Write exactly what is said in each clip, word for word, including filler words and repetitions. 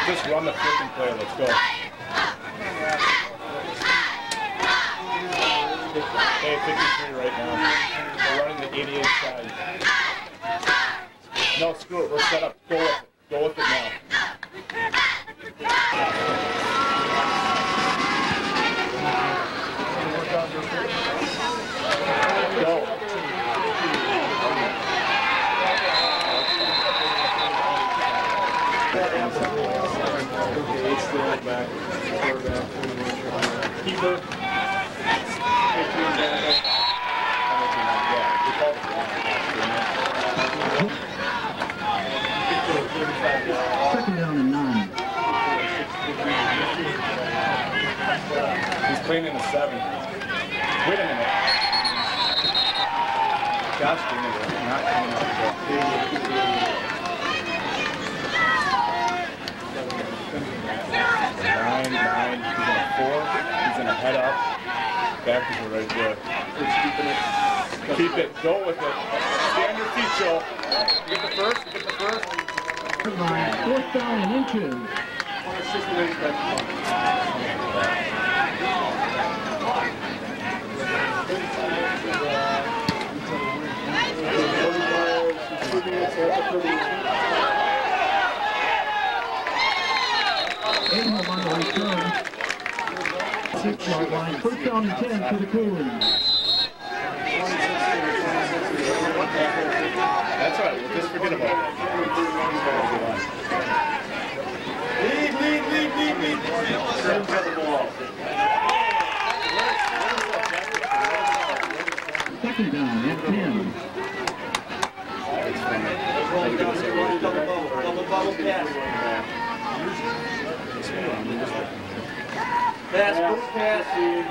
Just run the freaking play. Let's go. Hey, fifty-three right now. We're running the eighty-eight side. No, screw it. We're set up. Go with it. Go with it now. Go. Back, quarterback, keeper. Second down and nine. He's playing in the seven. Wait a minute. Gosh dang it, not coming up. Nine, nine, he's in a four, he's in a head up. Backers are right there. Keep it, go with it. Stay on your feet, Joe. You get the first, you get the first. Fourth down and inches. Ingham on the return. Six-yard line. First down and ten for the Coons. That's right. We'll just forget about that. Lead, lead, lead, lead, lead. Second down and ten. Pass, good pass.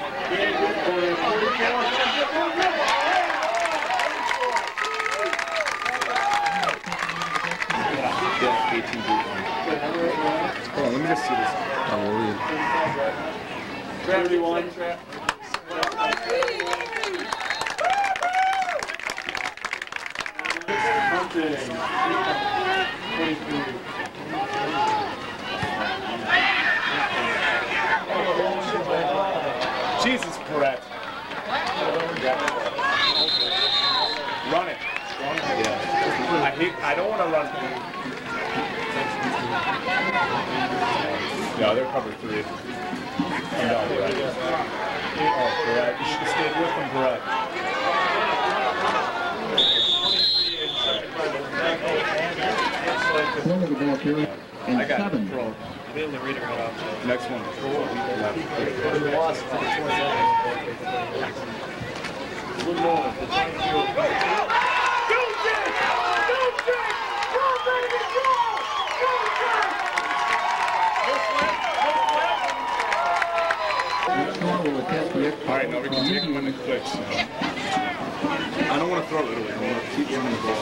Oh, let me just see this. I will leave. thirty-one. Jesus, Brett. Run it. Yeah. I hate. I don't want to run. No, they're cover three. And all the right. Oh, Brett. You should have stayed with him, Brett. One of the ball carrier. And I got seven. Pro. Next one. One more. All right, now we can take him when it clicks. I don't want to throw it away. I want to keep running the ball.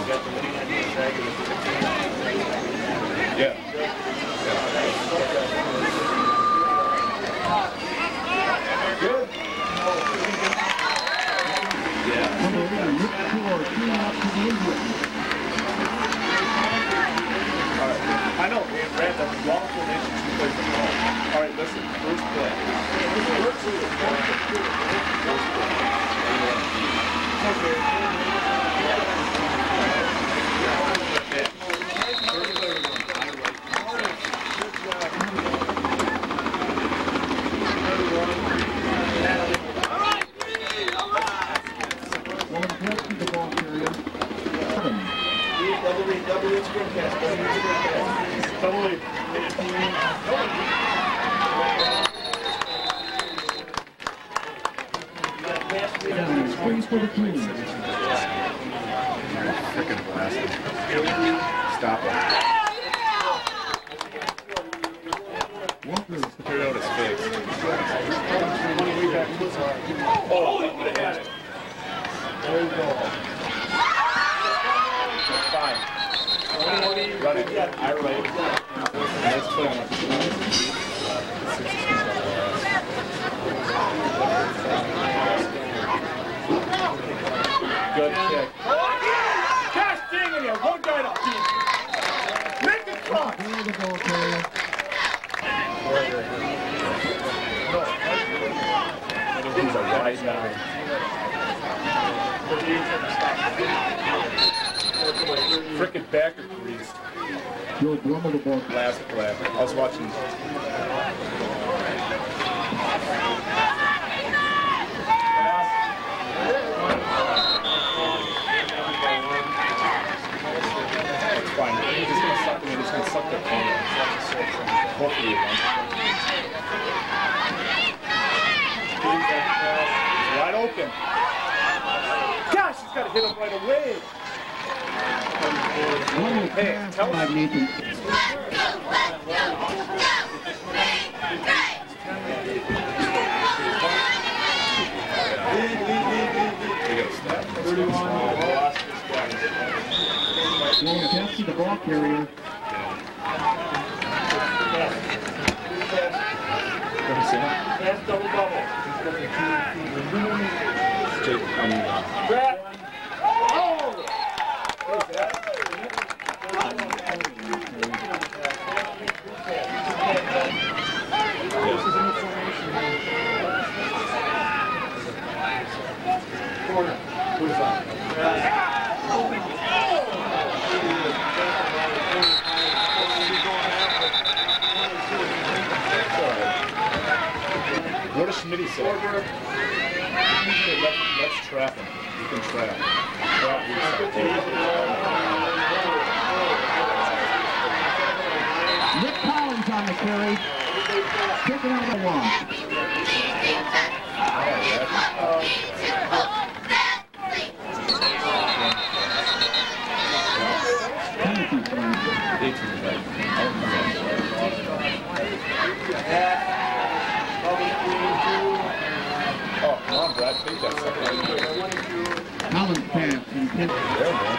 Yeah. Good. Yeah. All right. I know. We ran the long formation two plays in a row. All right, listen. First play. Double lead, double lead screen cast, double lead screen cast. Double lead. Squeeze for the Queens. Frickin' blasted. Stop it. Walker's cleared out his face. Oh, he would have had it. There you go. Fine. Run it. I right. Let's play on a good kick. Gosh dang it, you one guy up deep. Make it cross. He's a wide nine. Frickin' backer crease. Joe Brummel the ball. Last play. I was watching. It's fine. He's just gonna suck them. He's gonna suck their pain. Hopefully he wins. He's wide open. Gosh, he's got to hit him right away. Hey, tell him. Nathan. Sloan Kempsey, the ball carrier. Pass double double. Jake, I mean, uh, Brett. Oh! Corner. Who's on? what does Schmitty say? Let, let's trap him. You can trap. Trap Nick Collins on the carry. Taking on the one. Oh, come on, Brad. Take that second. Collins pass and hit. There, man.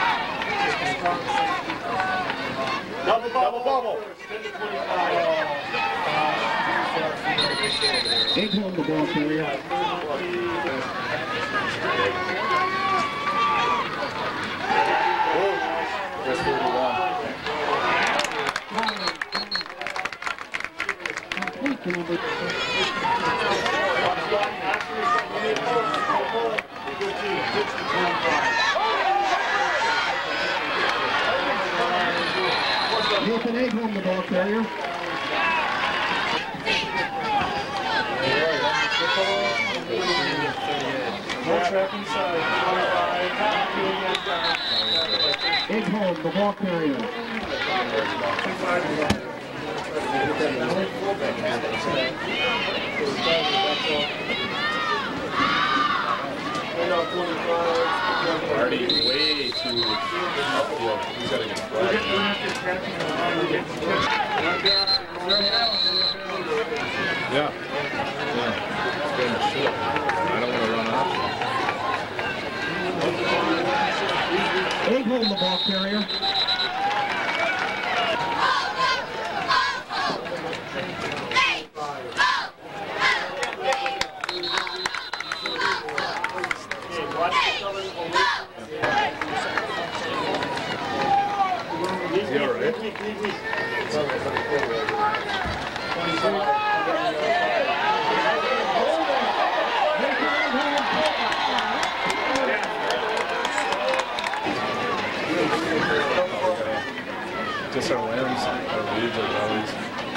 Double, double, bubble. Eight home the ball carrier. Chris thirty-one. Complete to number. Nathan Agholm, the ball carrier. Agholm, the ball carrier. Already way too upfield. He's got to get flagged. Yeah. Yeah. It's getting a shit. I don't want to run off. Agholm, the ball carrier. Is he all right? Just our limbs, our leads, our bellies.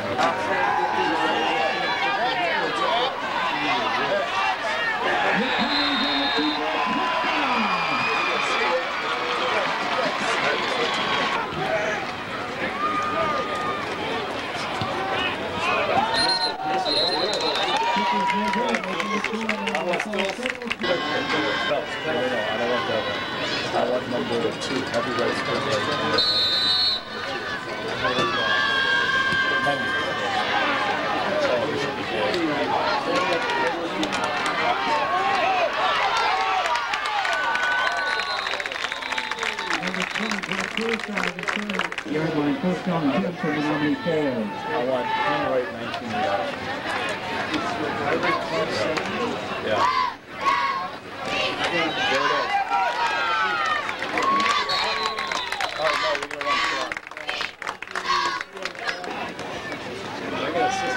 I want number two, everybody's good right Yard line, first down, ten for the nominee four. I want him right nineteen yards. Yeah. There it is. Oh, no, we're going to run short. I got a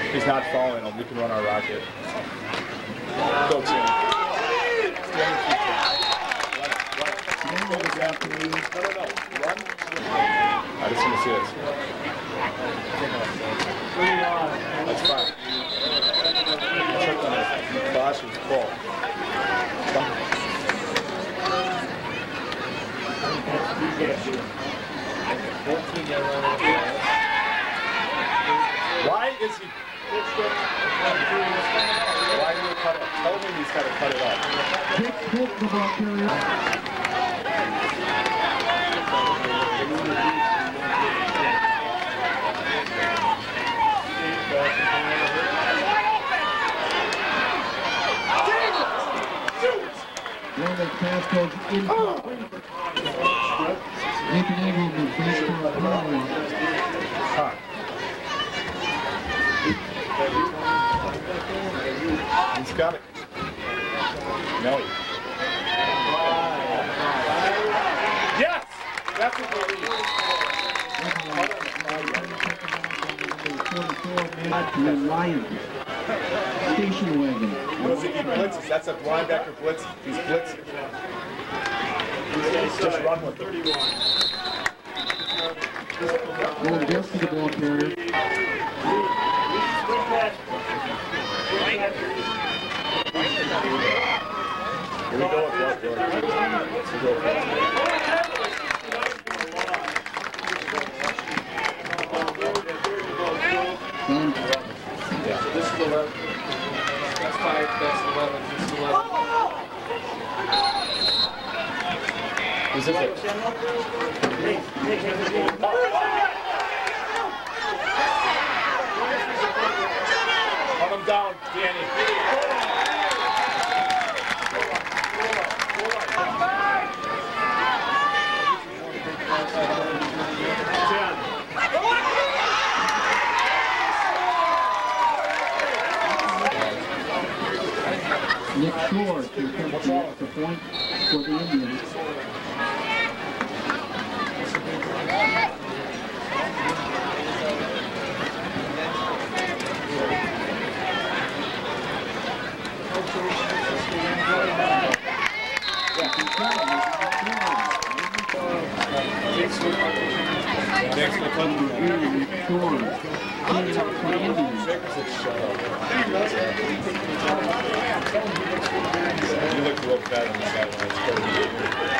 He's not following him. We can run our rocket. Go, Tim. Stand your feet, Tim. Run. Run. No, no, no. Run. I just want to see this. That's fine. Tripped on it. Bosh was full. Why is he? Why did he cut it? Tell him he's got to cut it off. Hit, hit the ball carrier. One of the pass goes in. Nathan Ingram is back for a power. Huh. He's got it. No. Yes! That's what we need. The Lions. Station wagon. What is it? He blitzes. That's a linebacker blitz. He's blitzing. He's just run with it. Going just to the ball carrier. Here we go with that, Jordan. Let's go for it. Yeah. So this is eleven. That's five, that's eleven, this is eleven. This is it. Cut him down, Danny. Nick Shore to complete the point for the Indians. Next to Clinton. Shore. Cleans up for the Indians. You look real bad on the sideline.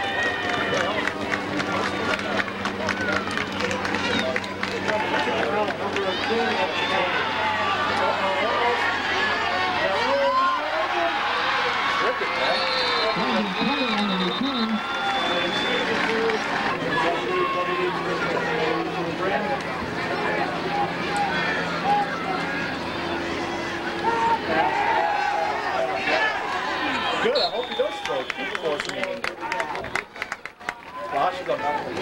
Good, I hope he does throw. Keep forcing him in there. Bosh is on that one.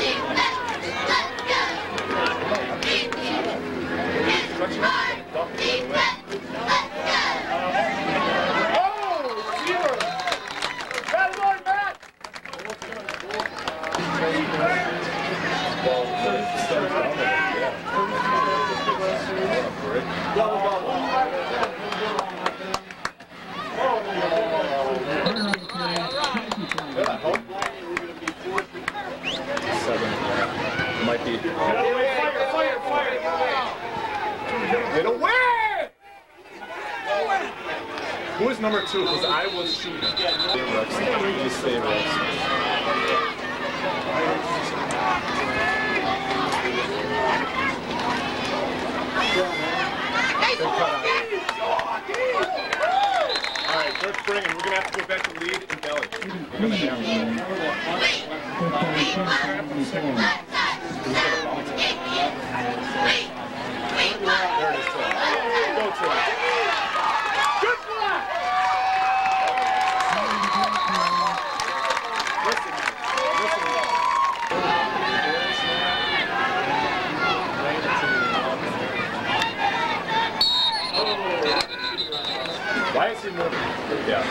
Stretching up, dump it right away. Oh, receiver! Bad boy, Matt! Well, the stems down there, yeah. Double, double. Seven. Might be. Fire, fire, fire! Get away! Who is number two? Because I was shooting. Just stay Rex. Alright, Dirk Springen, we're going to have to go back to lead and belly. We're going to have There it is, Tim. Go, Tim. Good block! Listen, listen. Why is he moving? Yeah.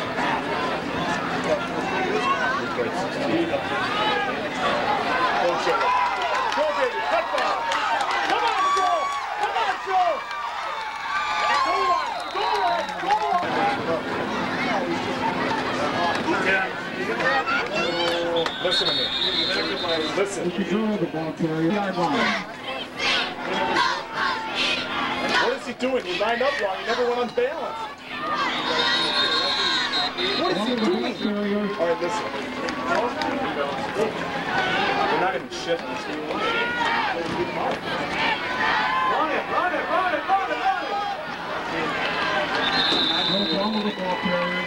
Go, Joe. Go, baby. Cut ball. Come on, Joe. Come on, Joe. Go, Listen to me. Listen. We control the ball carrier. Yard line. What is he doing? He lined up wrong. He never went on balance. What is he doing? All right, listen. We're not even shifting. Run it, run it, run it, run it, run it. No problem with the ball carrier.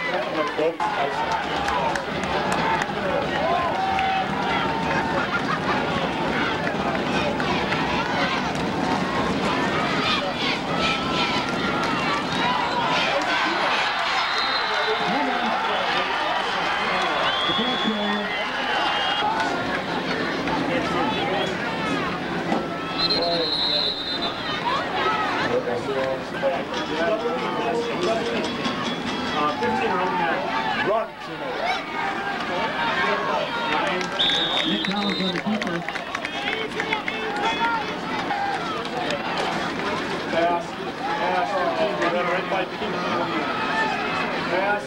Run. Nick Collins on the keeper. Pass. Pass. Right by keeper. Pass.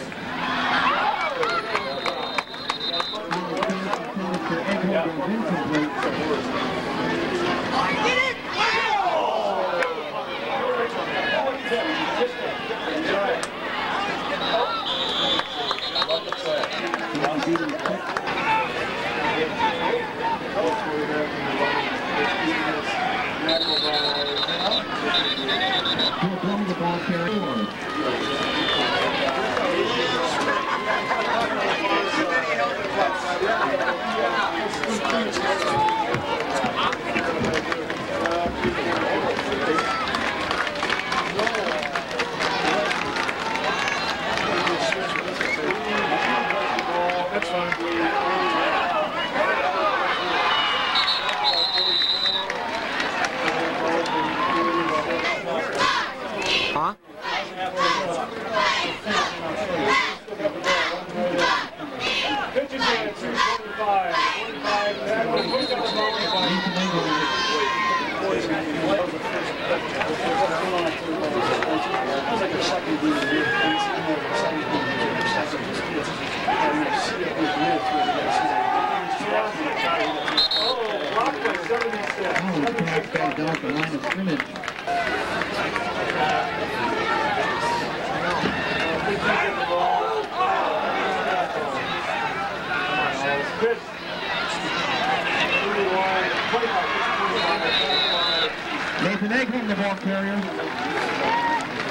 The ball carrier. That's fine. Huh? Pitches in two twenty-five. Oh, Rockland, seventy-six. Oh, the pass got off the line of scrimmage. Nathan Eggman, the ball carrier.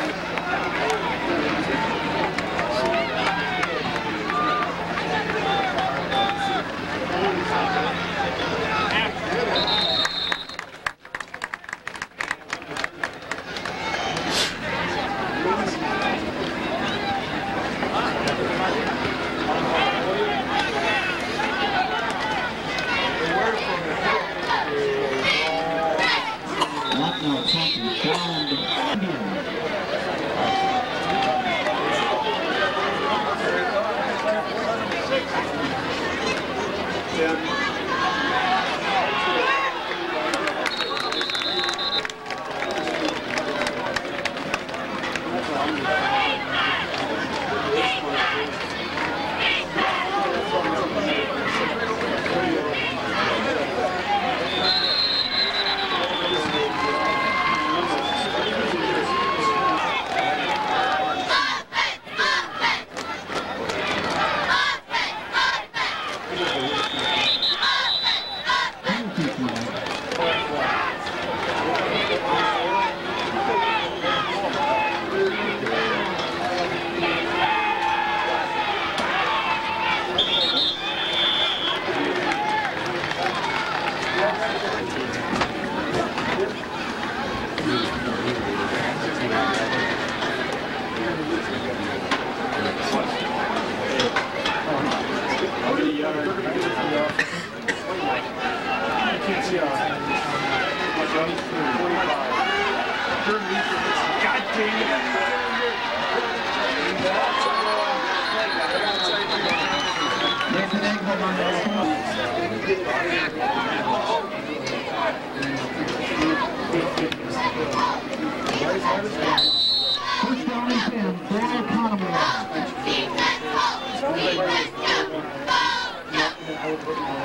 First down and ten, Brad Economy.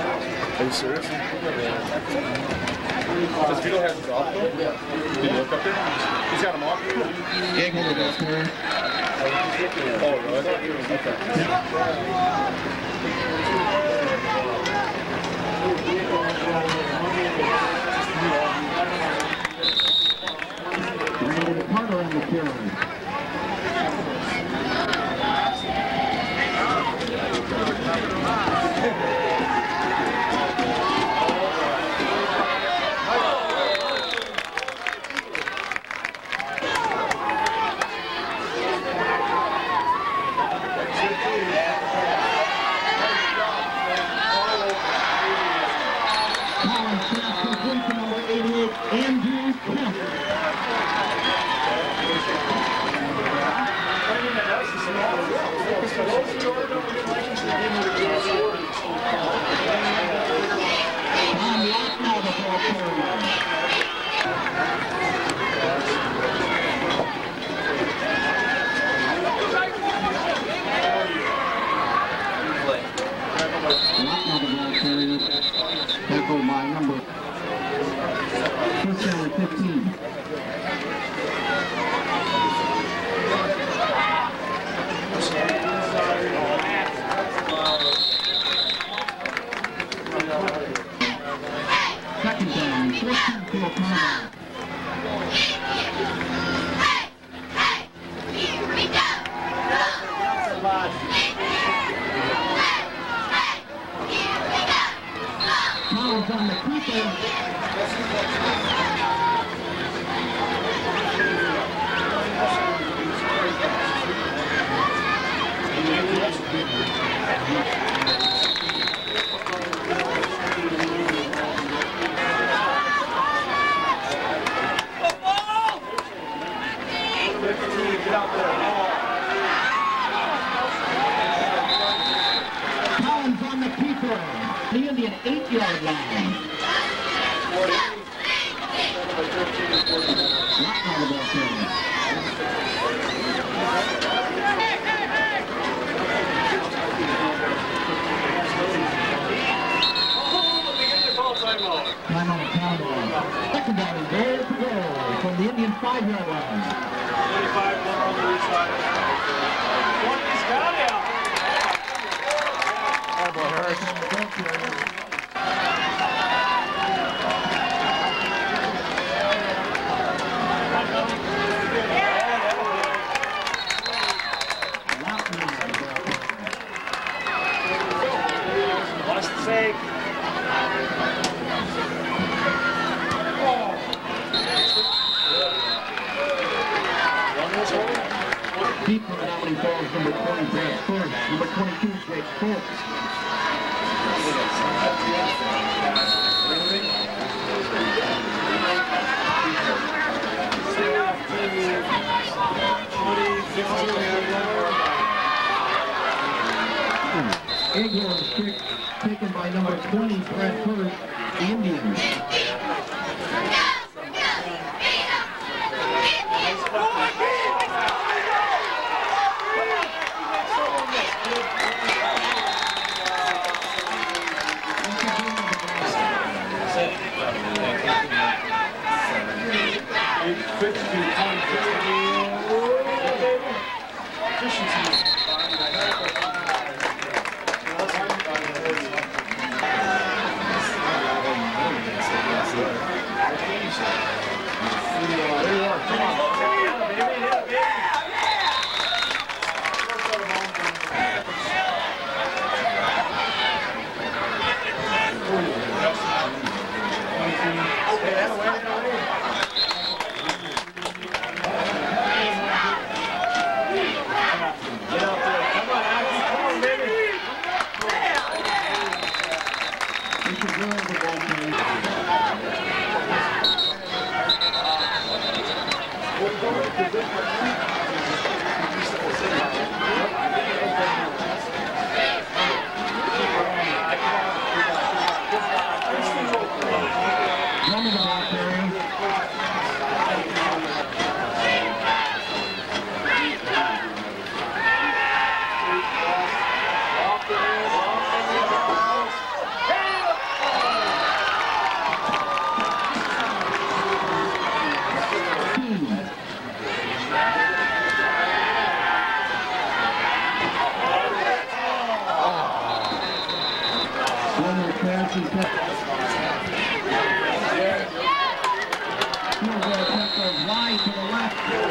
Are you serious? Does Vito have his off though? Did you look up there? He's got him off? Yeah, go to the Carey. Oh, really? Okay. Brandon Carter on the carry. Andrew Kemp. Tom Lott now the ball carrier. Lott now the ball carrier. Tackled by number first down at fifteen. Second down, fourteen to O'Connor. Collins on the keeper. Collins on the keeper. The Indian eight-yard line. Not on the ball carrier. Time on the countdown. Second down is there to go from the Indian five-yard line. twenty-five, one on the weak side. One is got it. Harris on the ball carrier. What's the sake? Deep in the down falls number twenty, Brad First. Number twenty-two, Jake Fultz. Aguilar's kick taken by number twenty, Brad First, Indians. Field goal attempt goes wide to the left.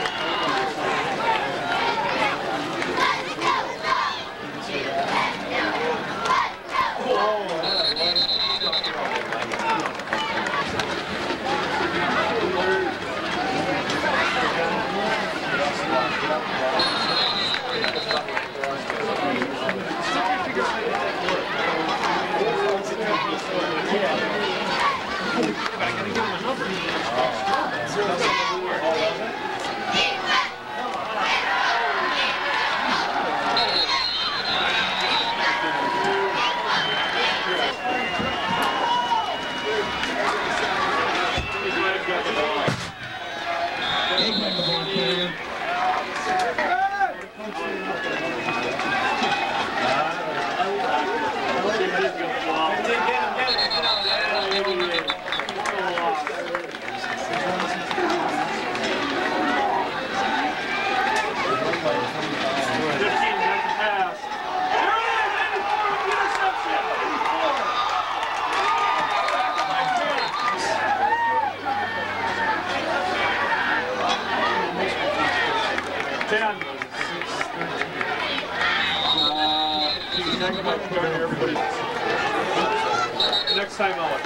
Next time out.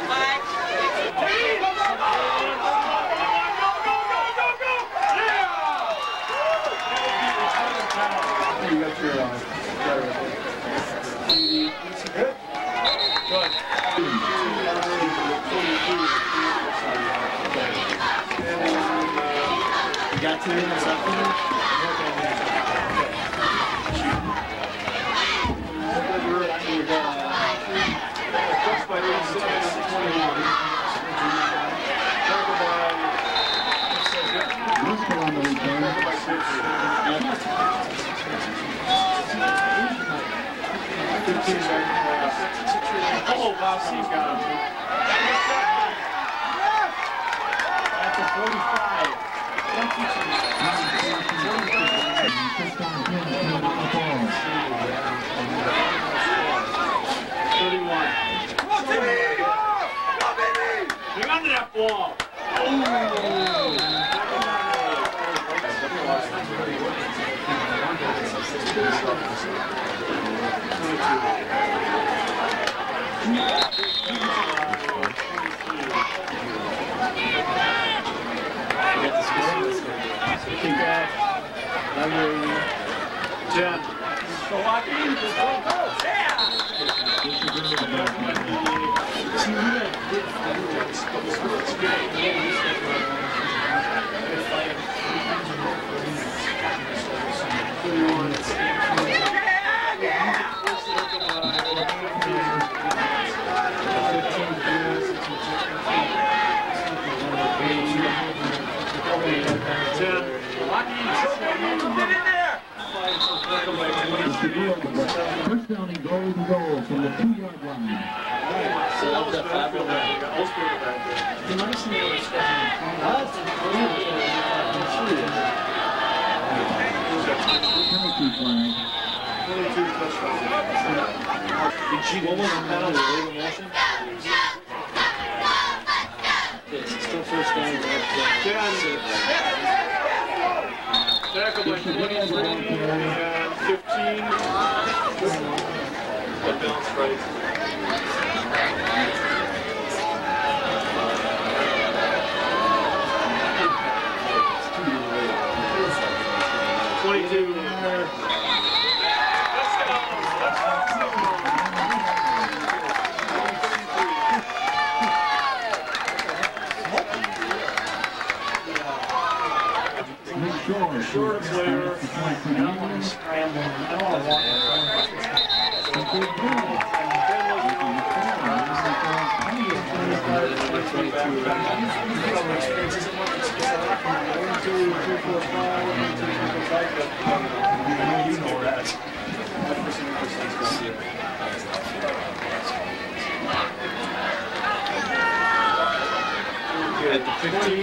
You got your uh, good? Good. You got two in the second? Oh, wow, she's got him. That's a forty-five. thirty-one. Come on, Timmy! Come on, baby! Hang on to that ball. Jen. So lock in. Just go, go. Yeah! Touchdown and golden goal from the two-yard line. Penalty flag. What was the penalty? Legal motion? Still first down. Tackle by twenty-three and fifteen. That bounce right. twenty-two. Let's go. Short player. I don't want to scramble. I don't want to walk. You know that. At the fifteen.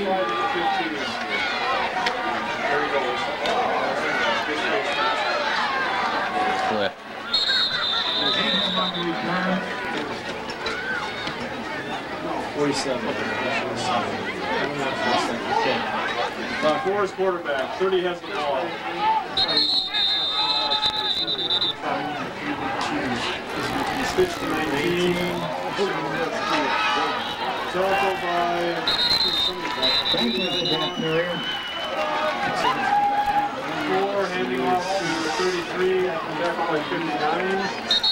There he goes. Cliff. forty-seven. Uh, Forrest quarterback, thirty has the ball. Switch to nineteen. Telco by. Thank you for that, Courier. Four, handing off to thirty-three, tackle by fifty-nine.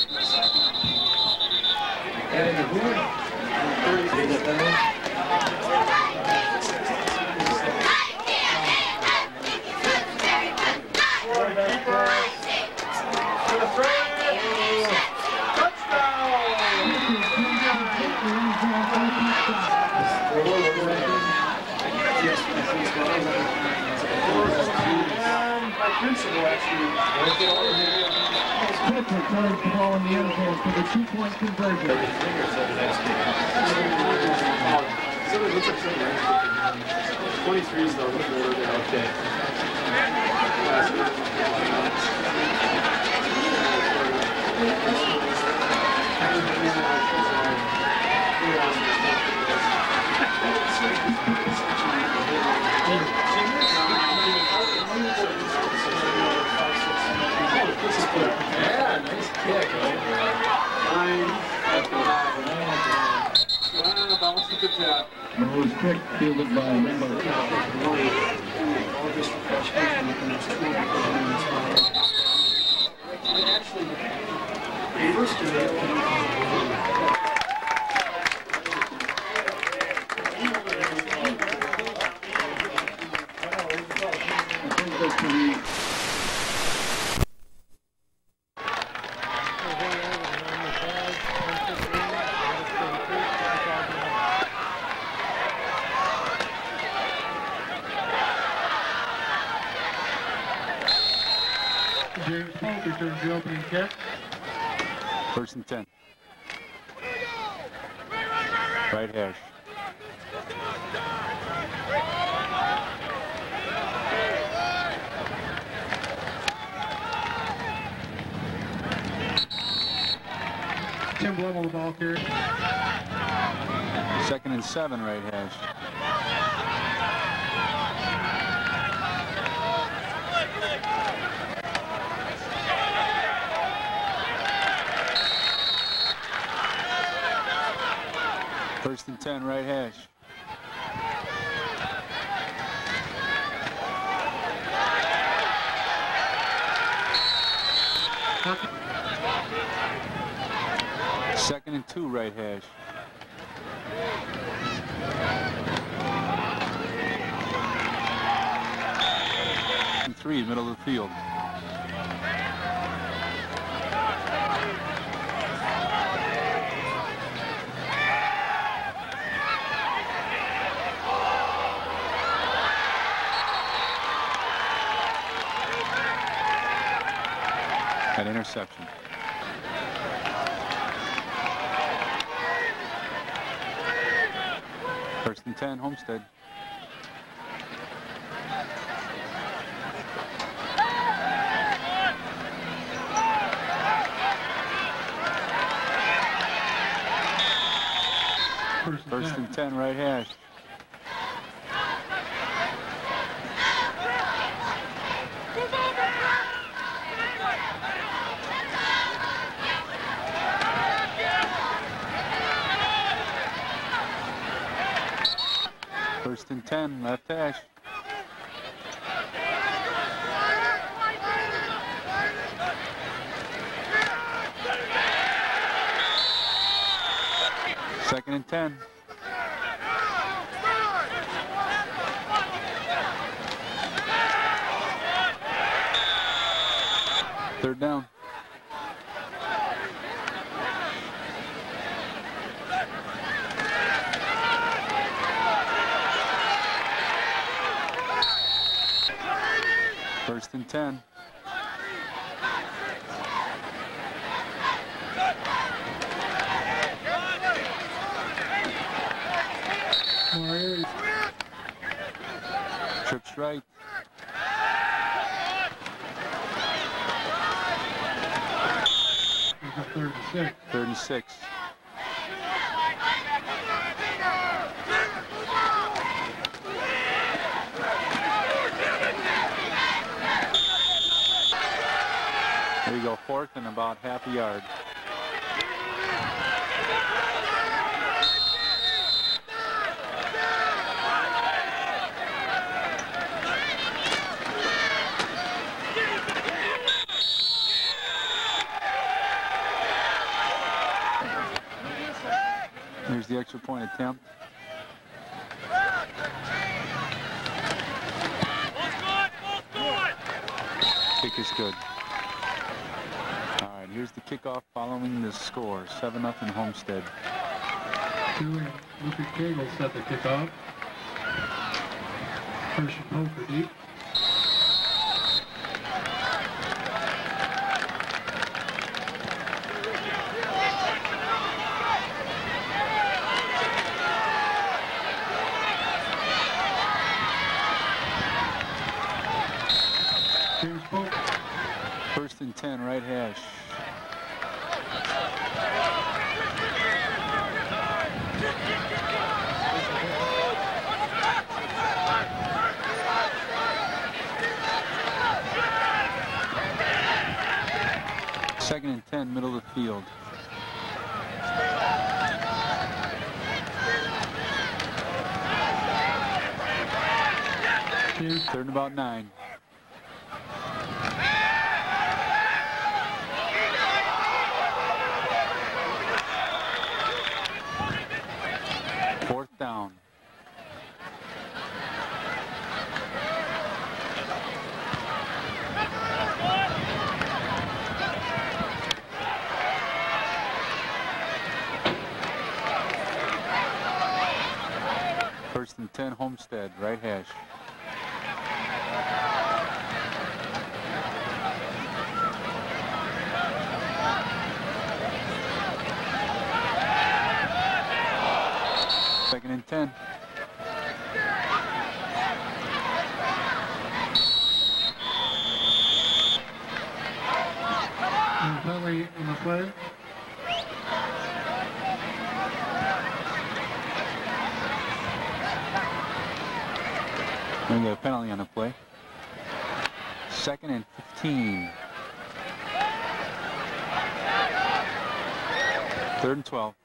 And the board. thirty-six. Principal actually. Pitcher turns the ball in the end zone for the two-point conversion. twenty-three is the order there. Okay. Yeah, nice kick. Nine. Wow, bounce to the tap. It was quick, fielded by number James Polk returns the opening kick. First and ten. Right hash. Tim Blum on the ball carrier. Second and seven, right hash. First and ten, right hash. Second and two, right hash. And three, middle of the field. An interception. First and ten, Homestead. First and First ten. and ten, right hash. First and ten, left hash. Second and ten. Third down. First and ten. Trips right. Third and six. Third and six. go fourth and about half a yard. Here's the extra point attempt. Kick is good. All right, here's the kickoff following the score, seven nothing Homestead. Two and Lucas Cagle set the kickoff. First and poker deep. First and ten, right hash. Second and ten, middle of the field. Third and about nine. Fourth down. First and ten, Homestead, right hash. Second and ten. And penalty on the play. We got a penalty on the play. Second and fifteen. Third and twelve.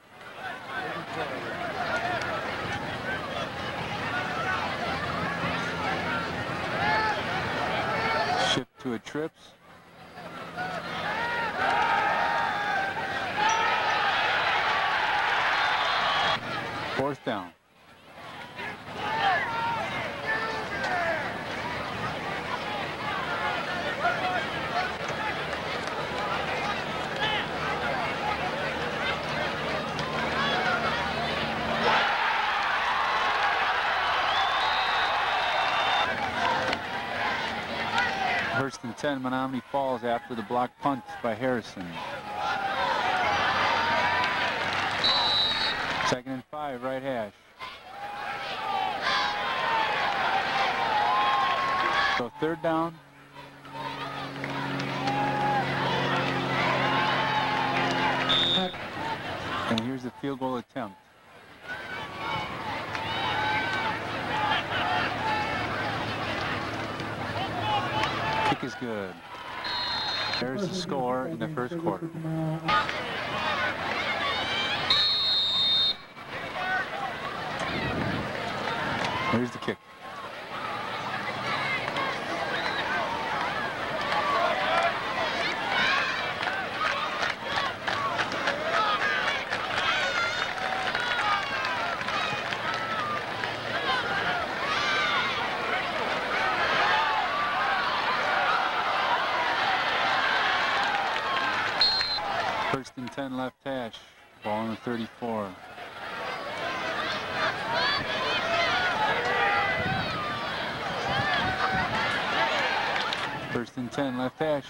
Shift to a trips. Fourth down. First and ten, Menominee Falls after the block punt by Harrison. Second and five, right hash. So third down. And here's the field goal attempt. Kick is good. There's the score in the first quarter. Here's the kick. First and ten, left hash. Ball on the thirty-four. First and ten, left hash.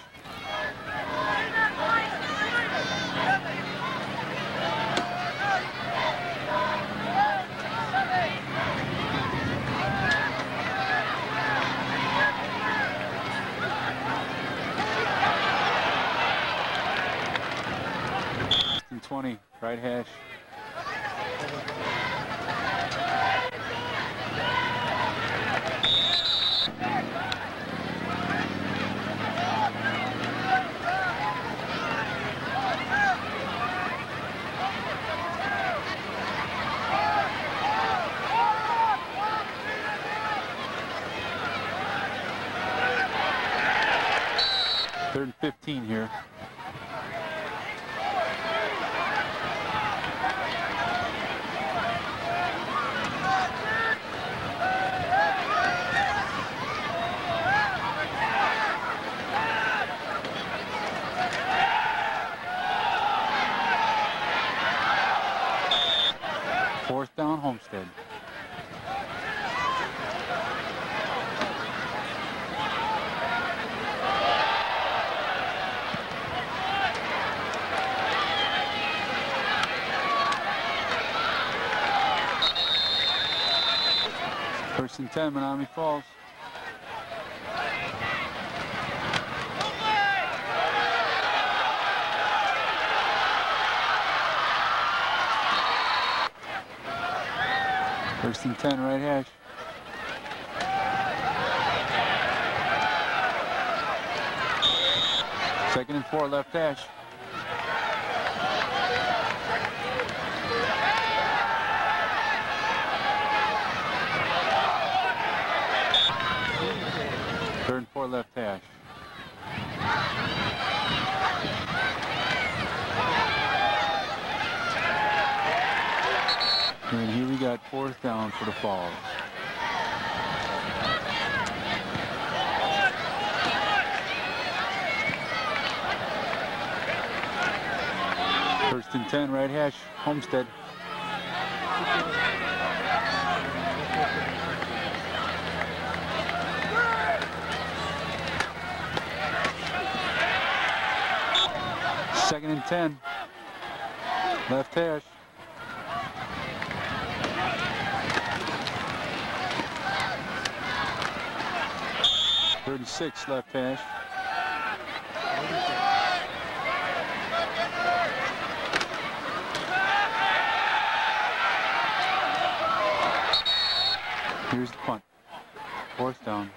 First and twenty, right hash. Third and fifteen here. Fourth down, Homestead. First and ten, Menominee Falls. First and ten, right hash. Second and four, left hash. Third and four, left hash. And here we got fourth down for the Falls. First and ten, right hash, Homestead. Second and ten, left hash. thirty-six, left hash. Here's the punt. Fourth down.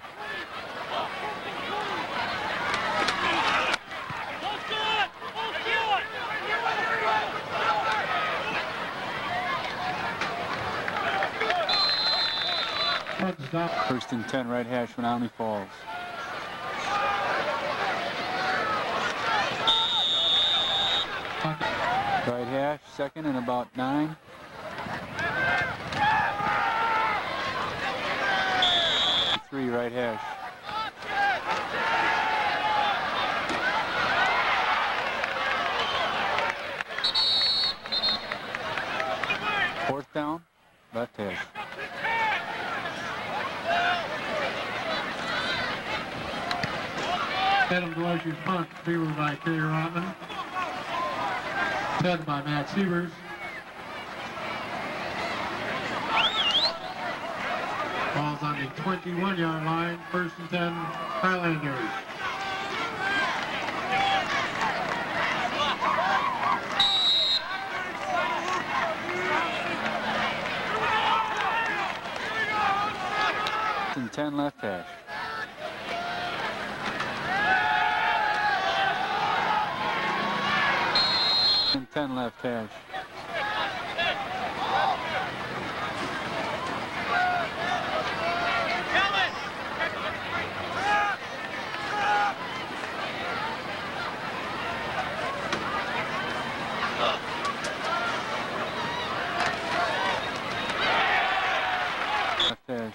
First and ten, right hash, Menominee Falls. Right hash, second and about nine. Three, right hash. Fourth down, left hash. Adam Glaciers punt, fielded by Kerry Rotman. Fed by Matt Sievers. Ball's on the twenty-one yard line, first and ten, Highlanders. First and ten, left hash. And ten, left hash. Left hash.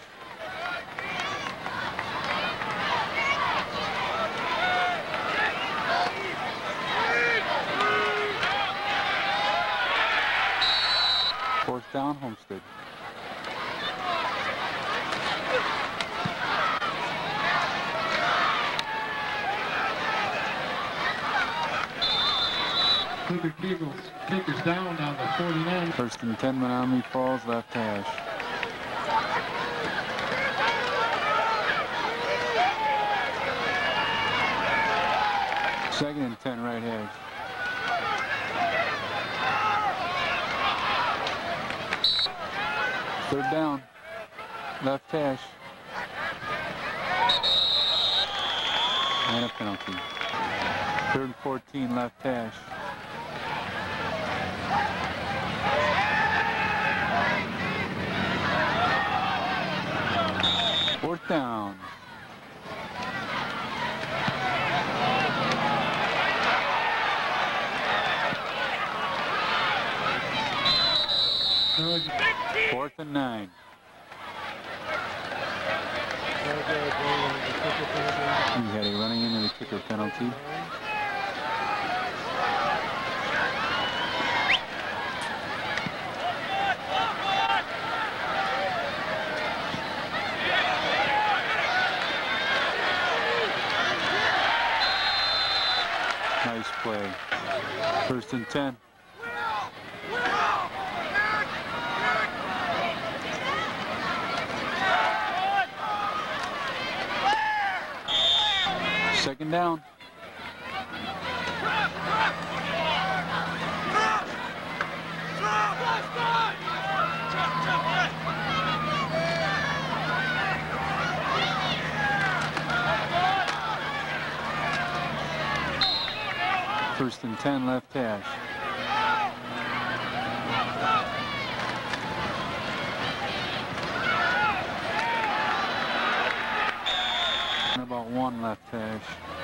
Fourth down, Homestead. Clifford Eagles kick is down down to forty-nine. First and ten, Menominee Falls, left hash. Second and ten, right hash. Third down, left hash. And a penalty. Third and fourteen, left hash. Fourth down. Fourth and nine. We had a running into the kicker penalty. Nice play. First and ten. Second down. First and ten, left hash. And about one left hash.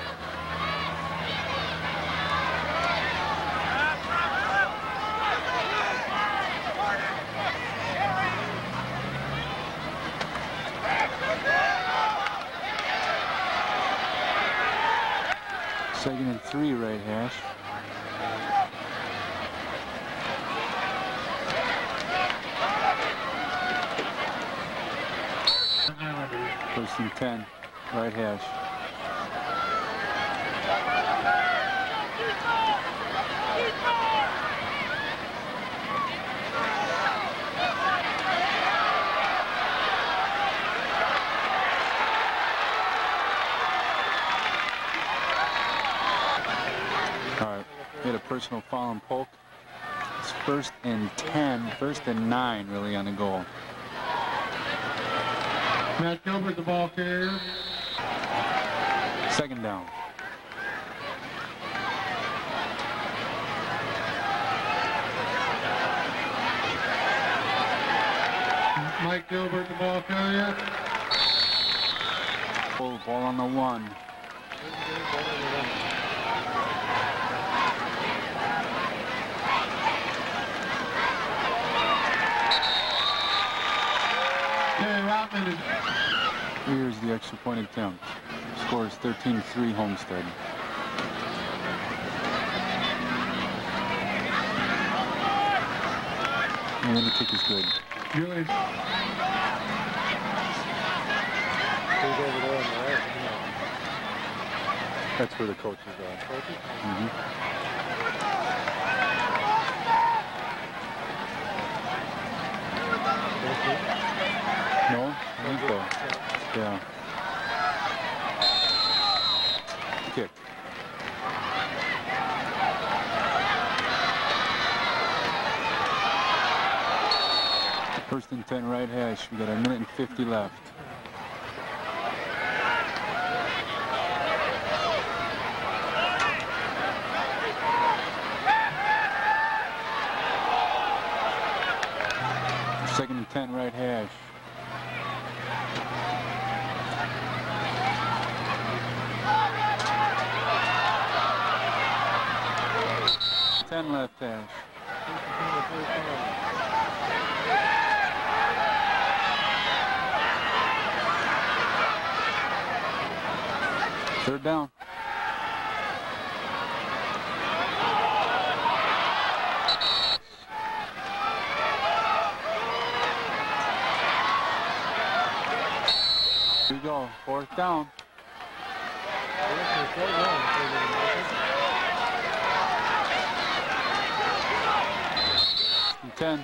Second and three, right hash. First and ten, right hash. Hit a personal foul and poke. It's first and ten, first and nine really on the goal. Matt Gilbert, the ball carrier. Second down. Mike Gilbert, the ball carrier. Full ball on the one. Here's the extra point attempt. Score is thirteen three Homestead. And then the kick is good. Really? That's where the coaches are. Mm-hmm. No? I think so. Yeah. Kick. First and ten, right hash. We got a minute and fifty left. Second and ten, right hash. ten left hash. Third down. Here we go, fourth down. ten.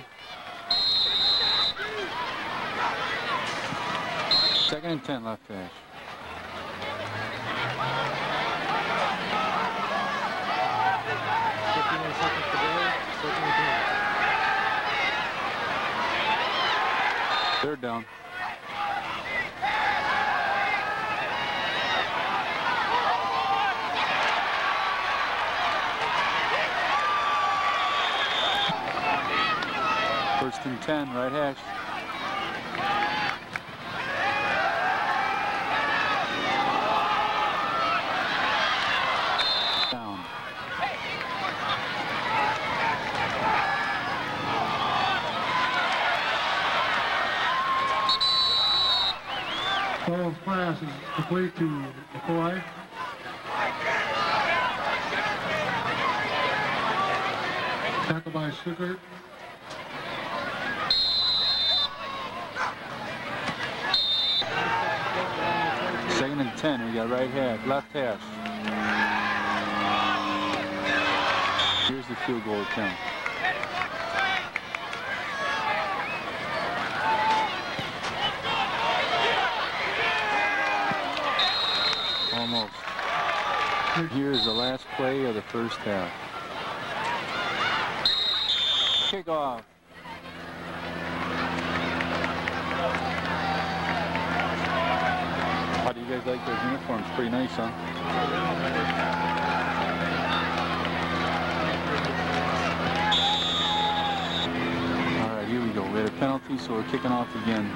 Second and ten left hash. Third down. First and ten, right hash. Down. Ball's pass is complete to McCoy. Tackle by Stuckert. Second and ten. We got right half, left hash. Here's the field goal attempt. Almost. Here's the last play of the first half. Kickoff. How do you guys like those uniforms? Pretty nice, huh? All right, here we go. We had a penalty, so we're kicking off again.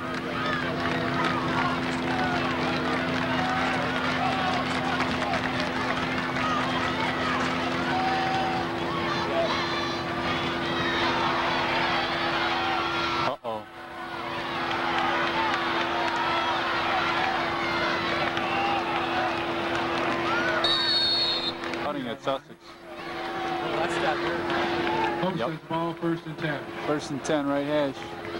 Uh-oh. Hunting at Sussex. Homestead's Yep. ball, first and ten. First and ten, right hash.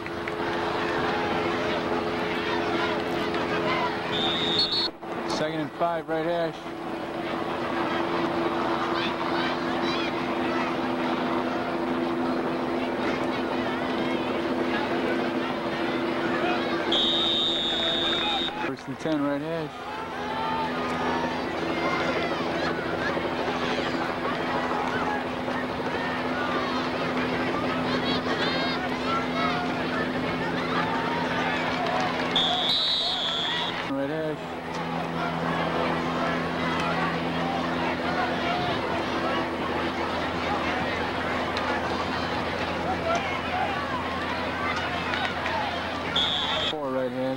Second and five, right hash. First and ten, right hash. Right hash. Four, right hash.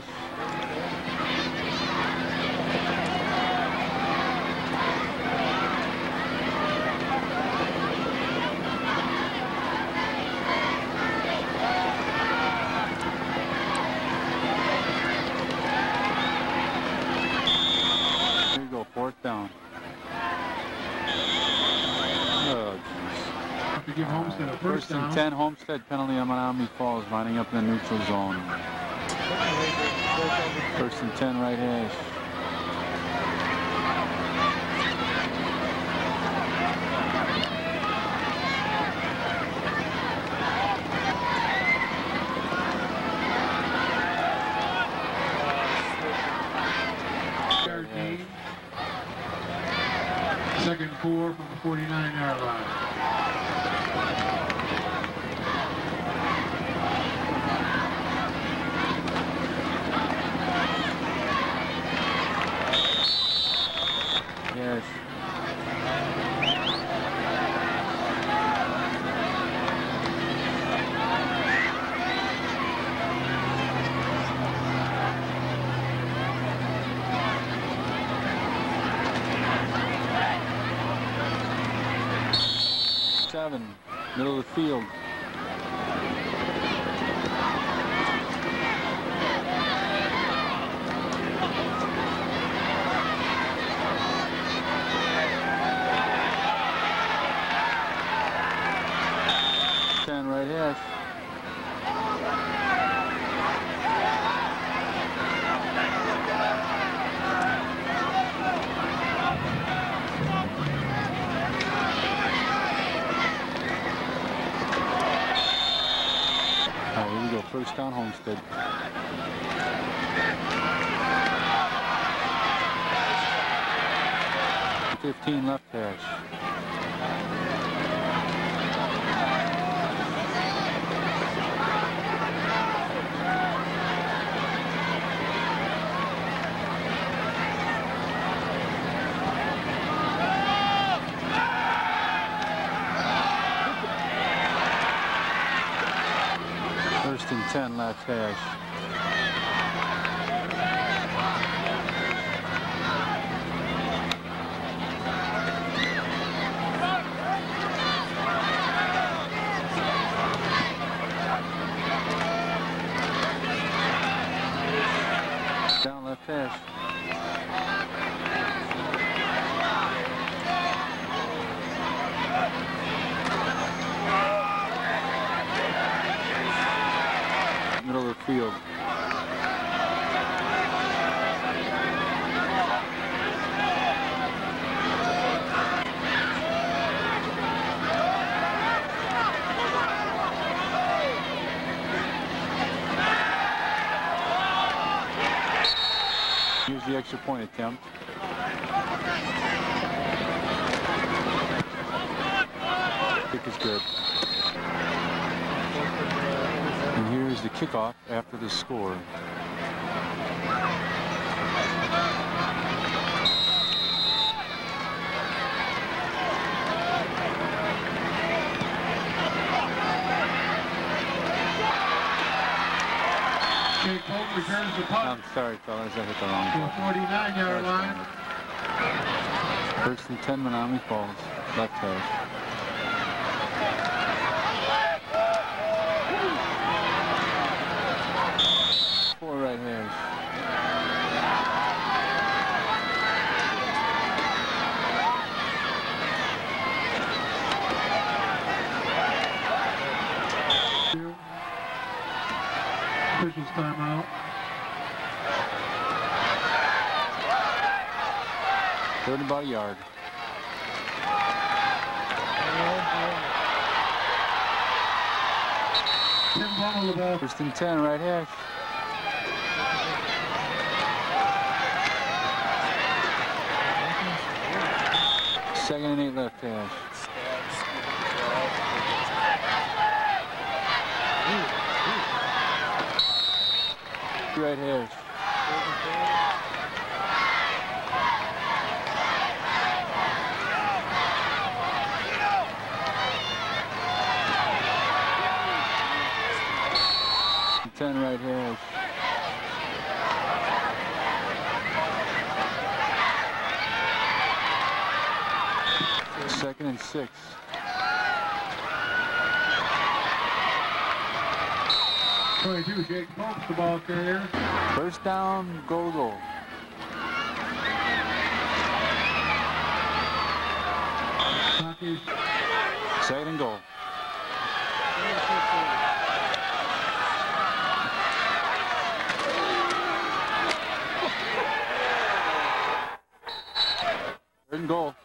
Here you go, fourth down. Oh, jeez. To give Homestead a first, First down. and ten, Homestead penalty on Menominee Falls, lining up in the neutral zone. First and ten, right hash. Yard gain. Second four from the forty-nine yard line. Yes. Seven, middle of the field. Ten, right hash. All right, here we go. First down, Homestead. fifteen left hash. First and ten left hash. Down left left hash. Middle of the field. Here's the extra point attempt. Kick is good. And here's the kickoff after the score. Jake Polk returns the punt. I'm sorry, fellas, I hit the wrong To button. the forty-nine yard line. First and ten, Menominee Falls, left hash. Four right hash. Officials timeout. Third and about a yard. Tim Bumble the ball. First and ten, right hash. Second and eight, left hash. Right hash. ten right hash. Second and six. twenty-two, Jake Polk, the ball carrier. First down, goal goal. Hockey. Second and goal. Third and goal.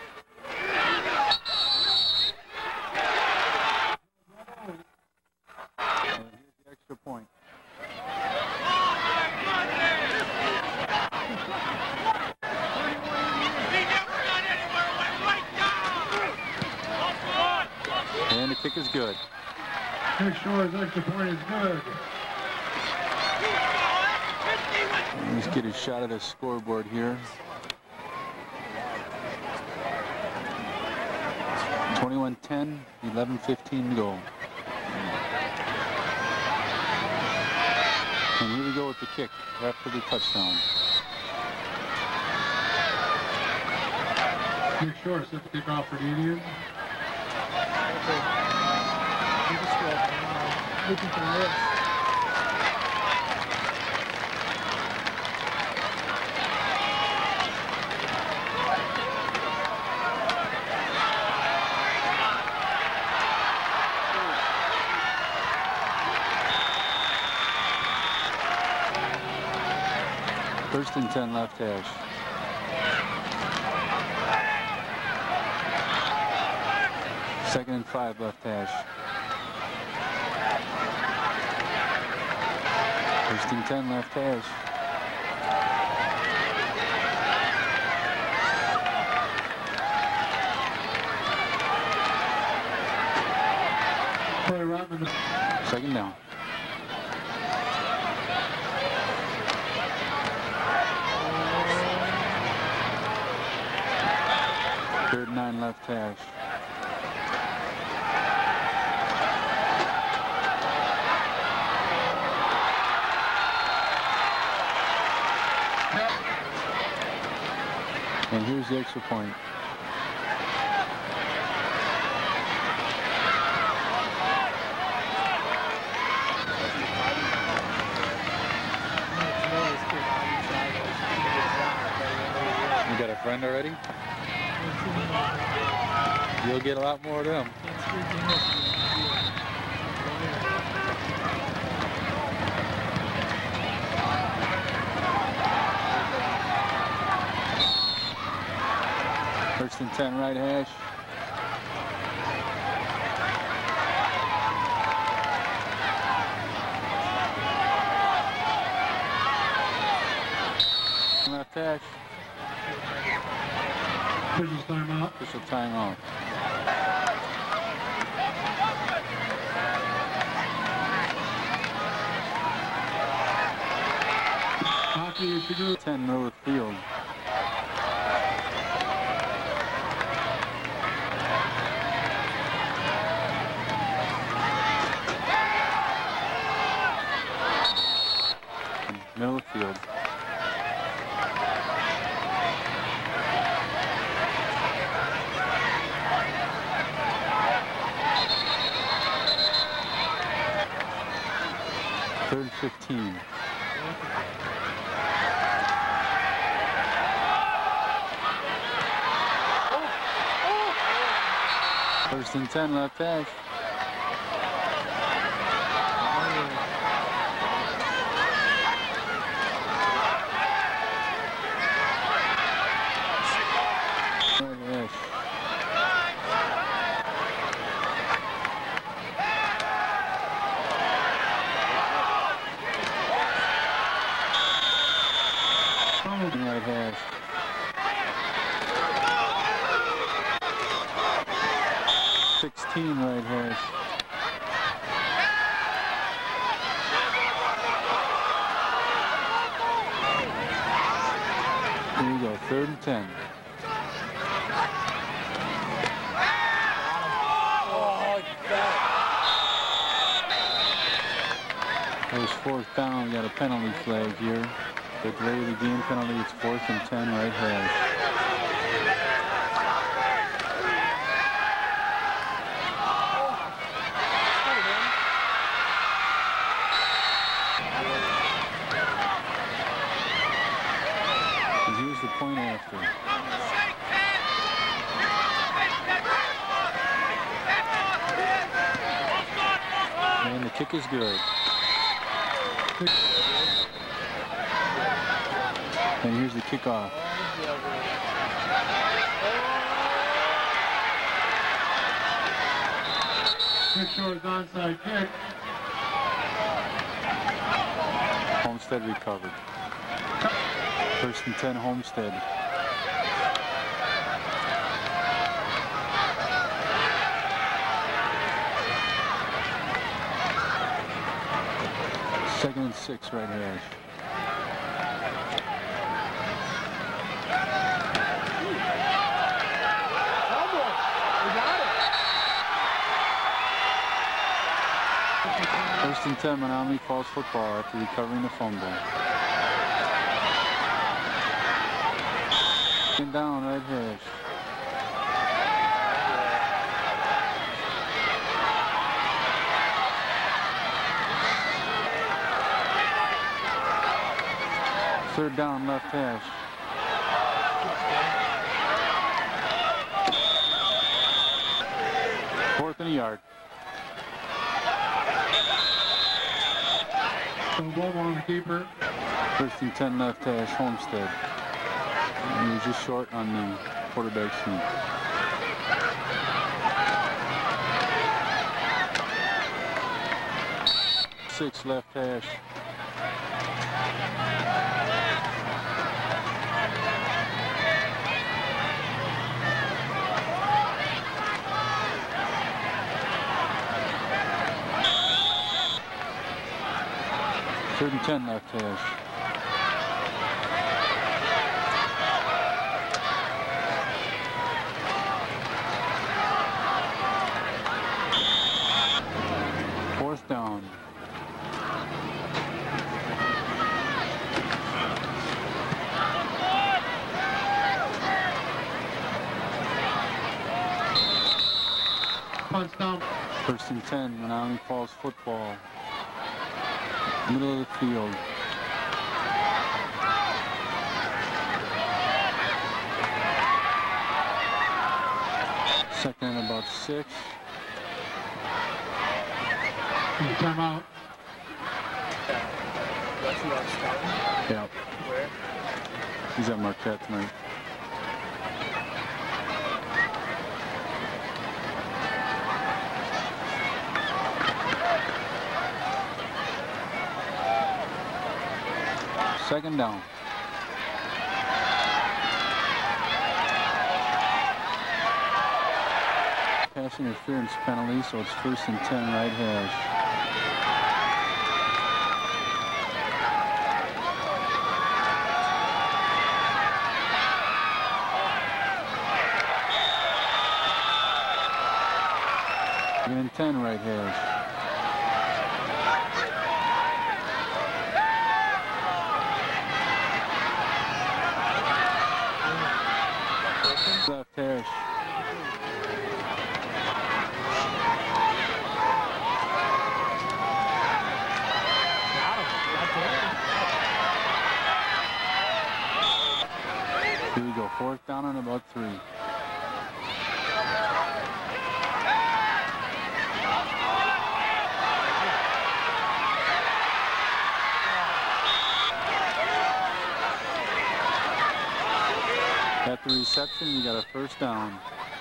And here's the extra point. And the kick is good. Nick Shore's extra point is good. Let's get a shot at the scoreboard here. twenty-one ten, eleven fifteen to go. And here we go with the kick after the touchdown. Nick Shore set the kick off for the Indians. First and ten, left hash. Second and five, left hash. First and ten, left hash. Play Rodman. Second down. Third and nine, left hash. And here's the extra point. friend already? You'll get a lot more of them. First and ten, right hash. Left hash. Official timeout. Official timeout. Hockey is to go. ten, middle of the field. Middle of the field. Third and fifteen. First and ten, left hash. Right hash. Right hash. sixteen, right hash. Here we go, third and ten. That was fourth down. We got a penalty flag here. The delay of the game penalty is fourth and ten, right hash. And here's the point after. And the kick is good. And here's the kickoff. Quick short onside kick. Homestead recovered. First and ten, Homestead. Second and six, right hash. First and ten, Menominee Falls football after recovering the fumble. And down, right hash. Third down, left hash. Fourth and a yard. So ball on the keeper. First and ten, left hash, Homestead. And he was just short on the quarterback sneak. Six, left hash. Third and ten, left hash. Fourth down. Punch down. First and ten, Menominee Falls football. Middle of the field. Second and about six. Timeout. Yep. Where? He's at Marquette tonight. Second down. Pass interference penalty, so it's first and ten right hash. Second and ten right hash. Left hash. Here we go, fourth down and about three. At the reception, you got a first down.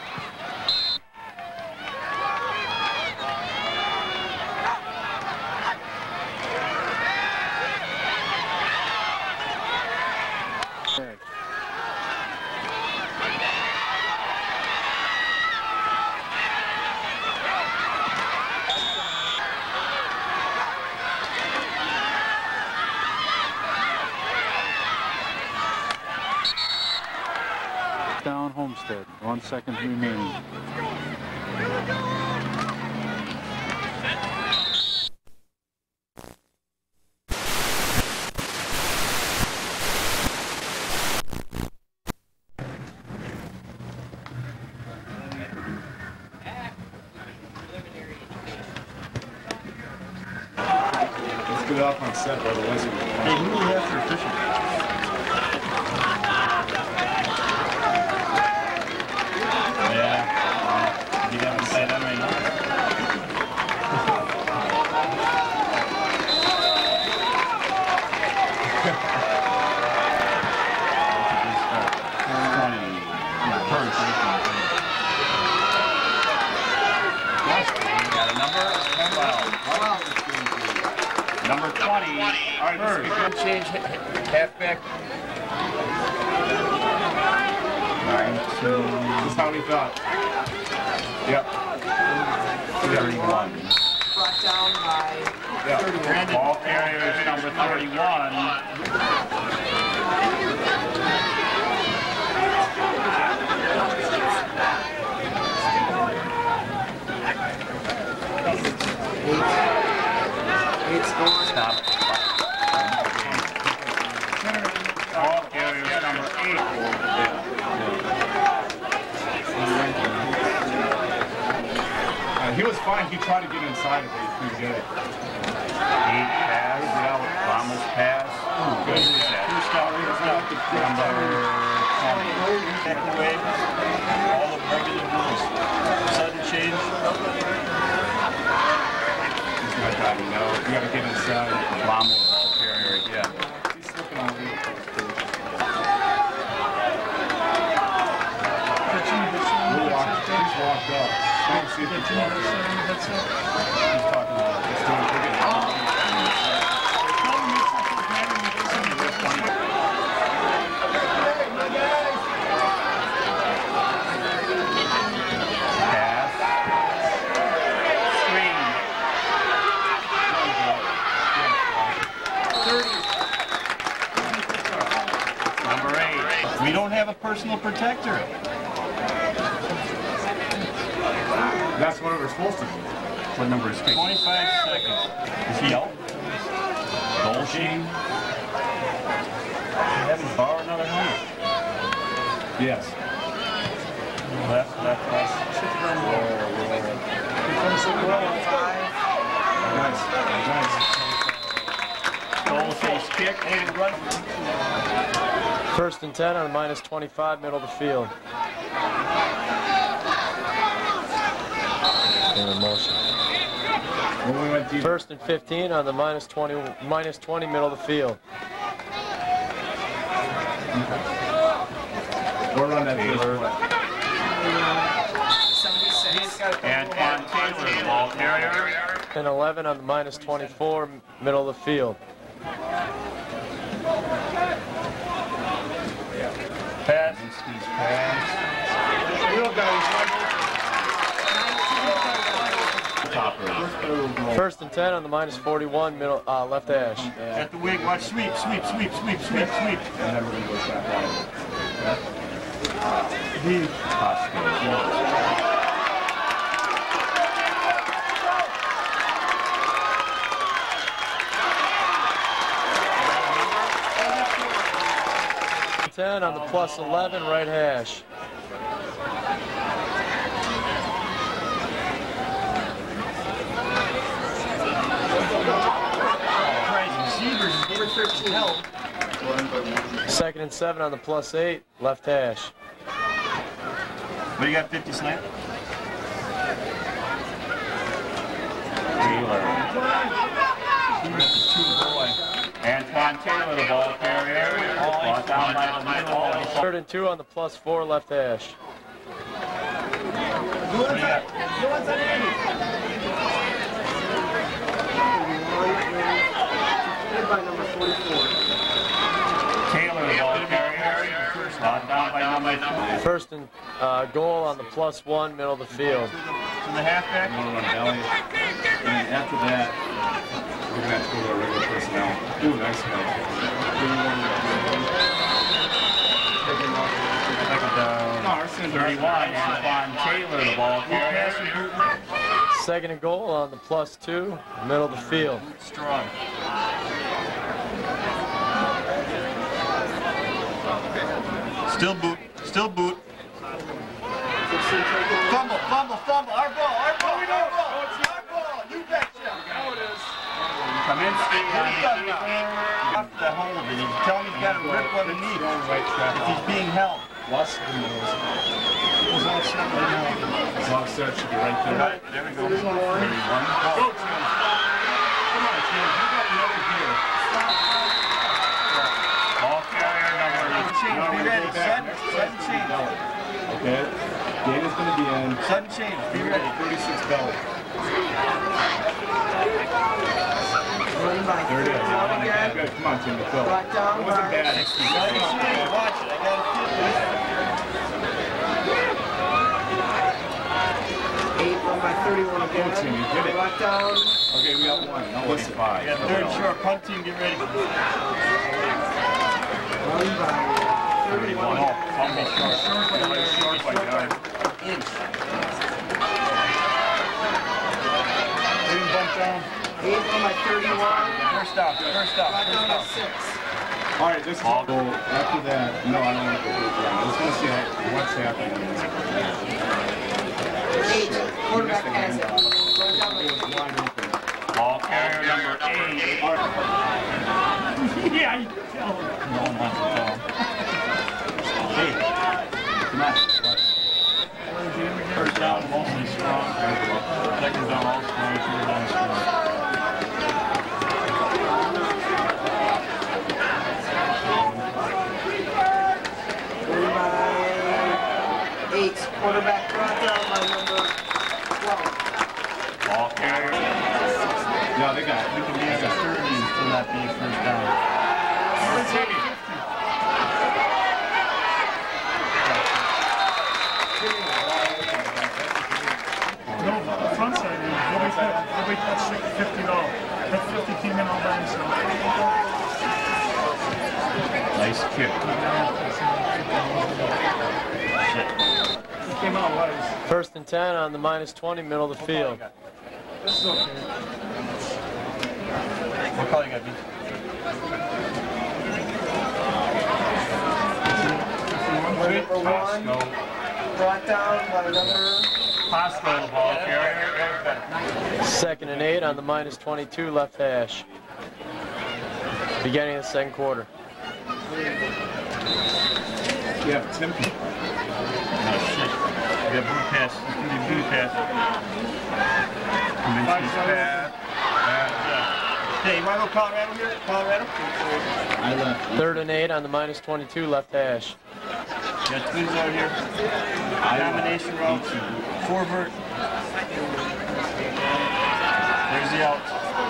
Down Homestead, one second remaining. Let's get it off on set, brother. Hey, who do we have for official? Yeah, you haven't said that right now. Number twenty. All right, this is a good change. Halfback. Nine, two. This is how we thought. Yep. thirty-one. Brought down by Yep. Ball carrier is number thirty-one. eight score. Stop. Ball carrier is number eight. Uh, he was fine. He tried to get inside it, but he couldn't get it. Eight pass. Yeah, Ramos pass. Ooh, good. Two star. Number twenty. Microwave, all the regular rules. Sudden change. I got to know. You got to get inside. Ramos ball carrier again. He's looking on me. We'll walk. He's walked up. Don't see if he's walked up. He's talking about it. He's doing pretty good. We don't have a personal protector. That's what we're supposed to do. What number is he? twenty-five seconds. Is he out? Dolce? Have him borrow another helmet. Yes. Left, left, left. Nice. Nice. Dolce's kick and run. First and ten on minus twenty-five, middle of the field. In motion. When we went deep. First and fifteen on the minus twenty, minus twenty middle of the field. We'll run that first play. seventy-six. Antoine Taylor, ball carrier. And eleven on the minus twenty-four middle of the field. Pass. First and ten on the minus forty-one middle uh, left ash. At the wing, watch sweep, sweep, sweep, sweep, sweep, sweep. And then we're going to go back right. Deep. ten on the plus eleven right hash. Number thirteen held. Second and seven on the plus eight left hash. What do you got, fifty snap? Antoine Taylor, the ball carrier. Brought down by the middle. Third and two on the plus four left hash. What do you got? By number forty-four. Taylor, the ball carrier. Brought down by number two. First and uh, goal on the plus one middle of the field. To the halfback. We're going to run belly. And then after that, we're going to have to go to our regular personnel. Ooh, nice one. thirty-one, Antoine Taylor, the ball carrier. Second and goal on the plus two middle of the field. Strong. Still boot. Still boot. Fumble, fumble, fumble. Our ball, our ball, our ball. Our ball. You betcha. Come in, stay off the hold. And you tell him he's got to rip underneath if he's being held. Watch the nose. As long as that should be right there. There we go. thirty-one. Go, Tim. Come on, Tim. You got another here. Ball carrier number change. Be ready. Sudden, sudden change. Okay. Dana's going to be in. Sudden change. Be ready. thirty-six belly. Run by There it is. thirty-one again. Good. Come on, Tim. Let's go. Brought down It wasn't by bad. Sudden change. Watch it. I got it. eight. Run by thirty-one Go, Tim. again. You did it. Brought down. Okay, we got one. Now what's five? Yeah, third short. Punt team, get ready. Run by thirty-one. Oh, fumble short. Short by yard. Inch. Didn't bump down. eight. Run by thirty-one. First down. First down. Brought down by First six. All right, this is all. So after that, no, I don't want to go through it. I just want to see how, what's happening. Eight. You Quarterback missed the has it. handoff. Brought down by It was wide open. Ball carrier number eight. Yeah, you can tell. No one wants to tell him. Hey, come on. First down, mostly strong. Second down, all strong. Third down, strong. eight. Quarterback brought down by number twelve. Ball carrier. No, they got it. We can be at the thirty and still not be a first down. No, the front side is nobody touched, nobody touched fifty at all. That fifty came in all by himself. Nice kick. He came out wise. First and ten on the minus twenty middle of the field. This is okay. What call you got, B? Number one. Brought down by number. Pasco, ball carrier. Second and eight on the minus twenty-two left hash. Beginning of the second quarter. You have Tim. No shit. Yeah, blue pass. It's going to be blue pass. Kaminsky's pass. Hey, you want to go Colorado here? Colorado? I left. Third and eight on the minus twenty-two left hash. You got twins out here. Combination route. Forward. There's the out.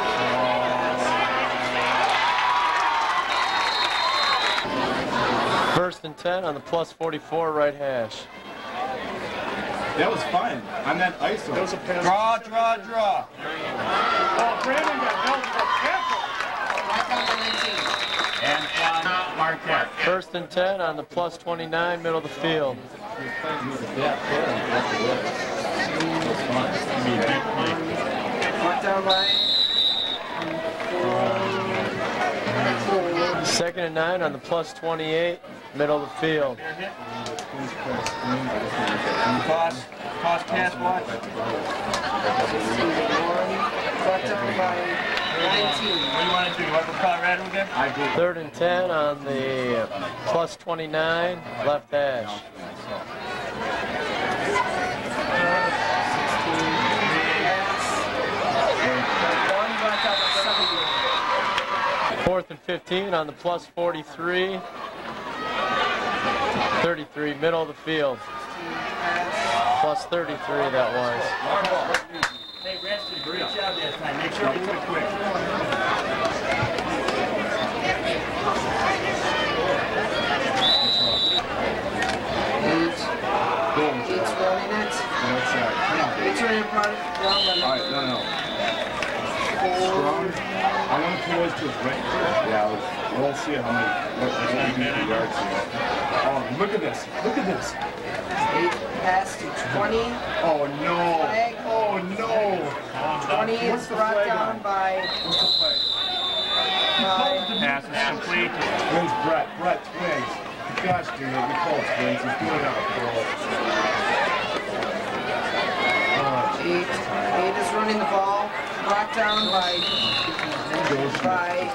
First and ten on the plus forty-four right hash. That was fine. On that I S O. That was a pass. Draw, draw, draw. Oh, Brandon got held. Antoine Marquette. First and ten on the plus twenty-nine, middle of the field. Brought down by Second and nine on the plus twenty-eight, middle of the field. Toss, toss, pass, watch. brought down by nineteen. What do you want to do? You want to go Colorado again? I do. Third and ten on the plus twenty-nine, left hash. One brought down by seventeen. Fourth and fifteen on the plus forty-three. thirty-three, middle of the field. Plus thirty-three that was. Hey, Reston, great job this time. Make sure you do it quick. Eight. Eight's running it. Outside. Come on. Eight's running it, brought it down by All right, no, no. Strong. I want to towards to his right. Yeah, let's, we'll see how many, what, what you do for yards here. Oh, look at this. Look at this. Eight pass to twenty. Oh, no. Flag. Oh, no. twenty is What's the brought flag down on? by, What's the play? by Pass is complete. Twins, Brett. Brett, twins. Gosh, dude, we call it twins. He's doing it out, bro. eight. Eight is running the ball. Brought down by, by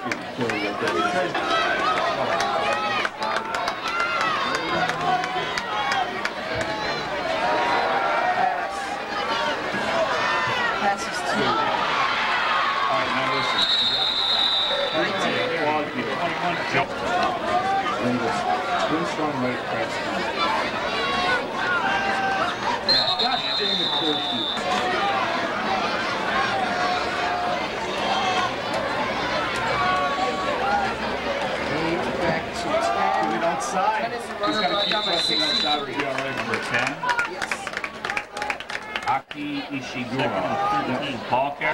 pass. Pass is two. All right, now listen. nineteen. twenty-one, jump. Twin strong right press. Gosh dang it, Coach. Eight back to Get ten. outside. Ten is the He's runner got to brought keep down by pressing outside or sixty-three. be all right. Number ten, Yes. Aki Ishiguro. Paul Kerr.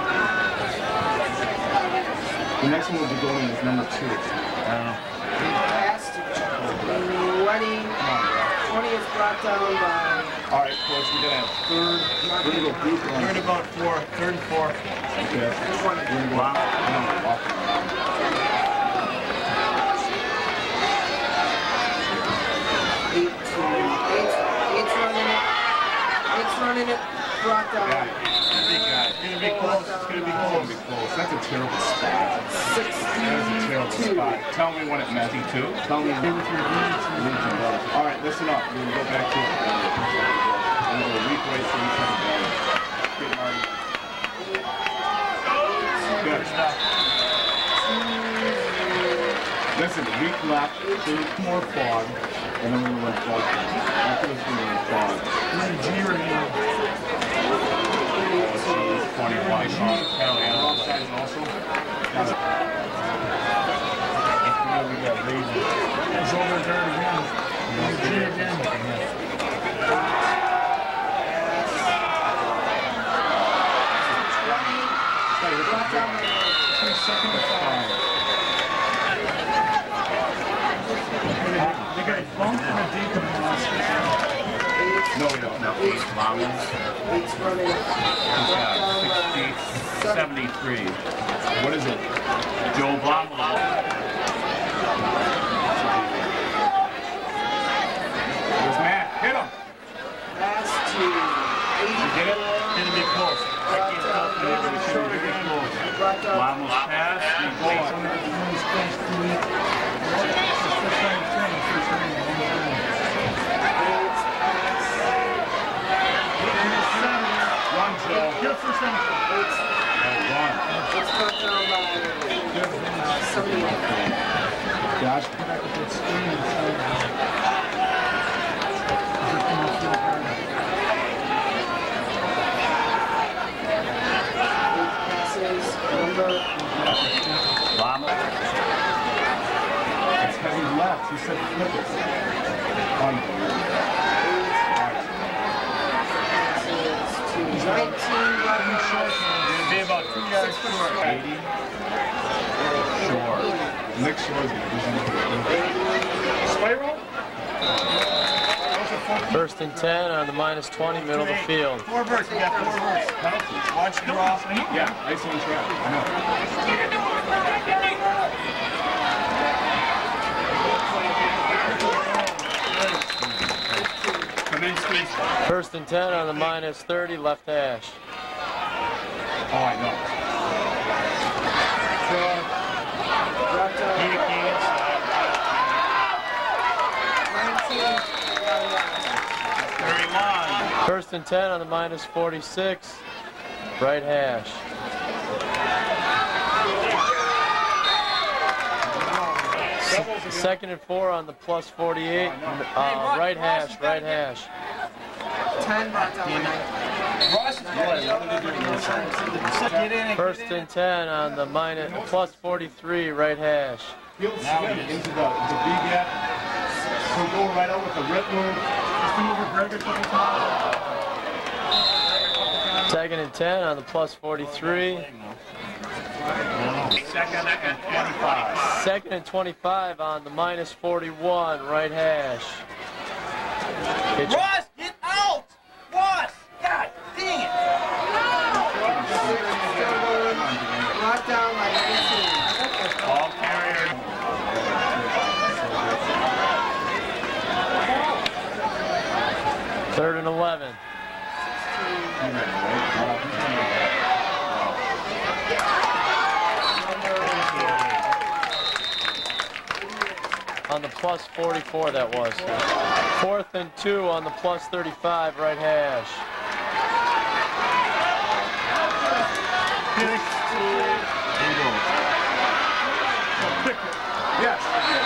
The next one will be going is number two. Uh, Pass to twenty. twenty is brought down by All right, Coach, we're going to have third. We're going to go deep on third about four, third and four. Okay. We're going to go Wow. off. eight to eight. Eight's running it. Eight's running it. Brought down. It's gonna be close, it's gonna be close. Close. That's a terrible spot. That is a terrible sixty-two. spot. Tell me when it meant. Two. Tell me. All right, listen up. We're going to go back to it. I'm going to go weak right to each other. Get Marty. Good. Listen, weak left, two more fog, and then we're going to run fog. After this, we're going to run fog. G right now. twenty-one, Sean Kelly. Wrong side also. It's over there again. G again. Brought down by Two second and five. They got bumped in the deep in the last eight. No, we don't. No. Eight's Vamos. eight's running it. Brought down sixty, by seventy-three. What is it? Joe Blamo. There's Matt. Hit him. pass to Get it? eighty-four. Gonna be close. Brought down by brought down Blamos pass. eight's pass. Josh. Lama. It's heavy left. He said flip it. On. nineteen, Be about two yards short. eighty. Short. Nick Shore's Spiral? First and ten on the minus twenty, middle of the field. Four verts. We got four verts. Penalty. Watch the draw. Yeah, ice on trap. I know. Kaminsky. First and ten on the minus thirty, left hash. Oh, I know. thirty-one. First and ten on the minus forty-six, right hash. S- second and four on the plus forty-eight, uh, right hash, right hash. ten brought down by nineteen. First and ten on the minus plus forty-three, right hash. Field swim into the, the B gap. So go right out with the rip move. Just to move a Greg a couple times. Second and ten on the plus forty-three. Second and twenty-five. Second and twenty-five on the minus forty-one, right hash. Pitch. Ross, get out! Ross! God dang it! Brought down by nineteen. Ball carrier. Third and eleven. On the plus forty-four, that was. Fourth and two on the plus thirty-five, right hash. Yes.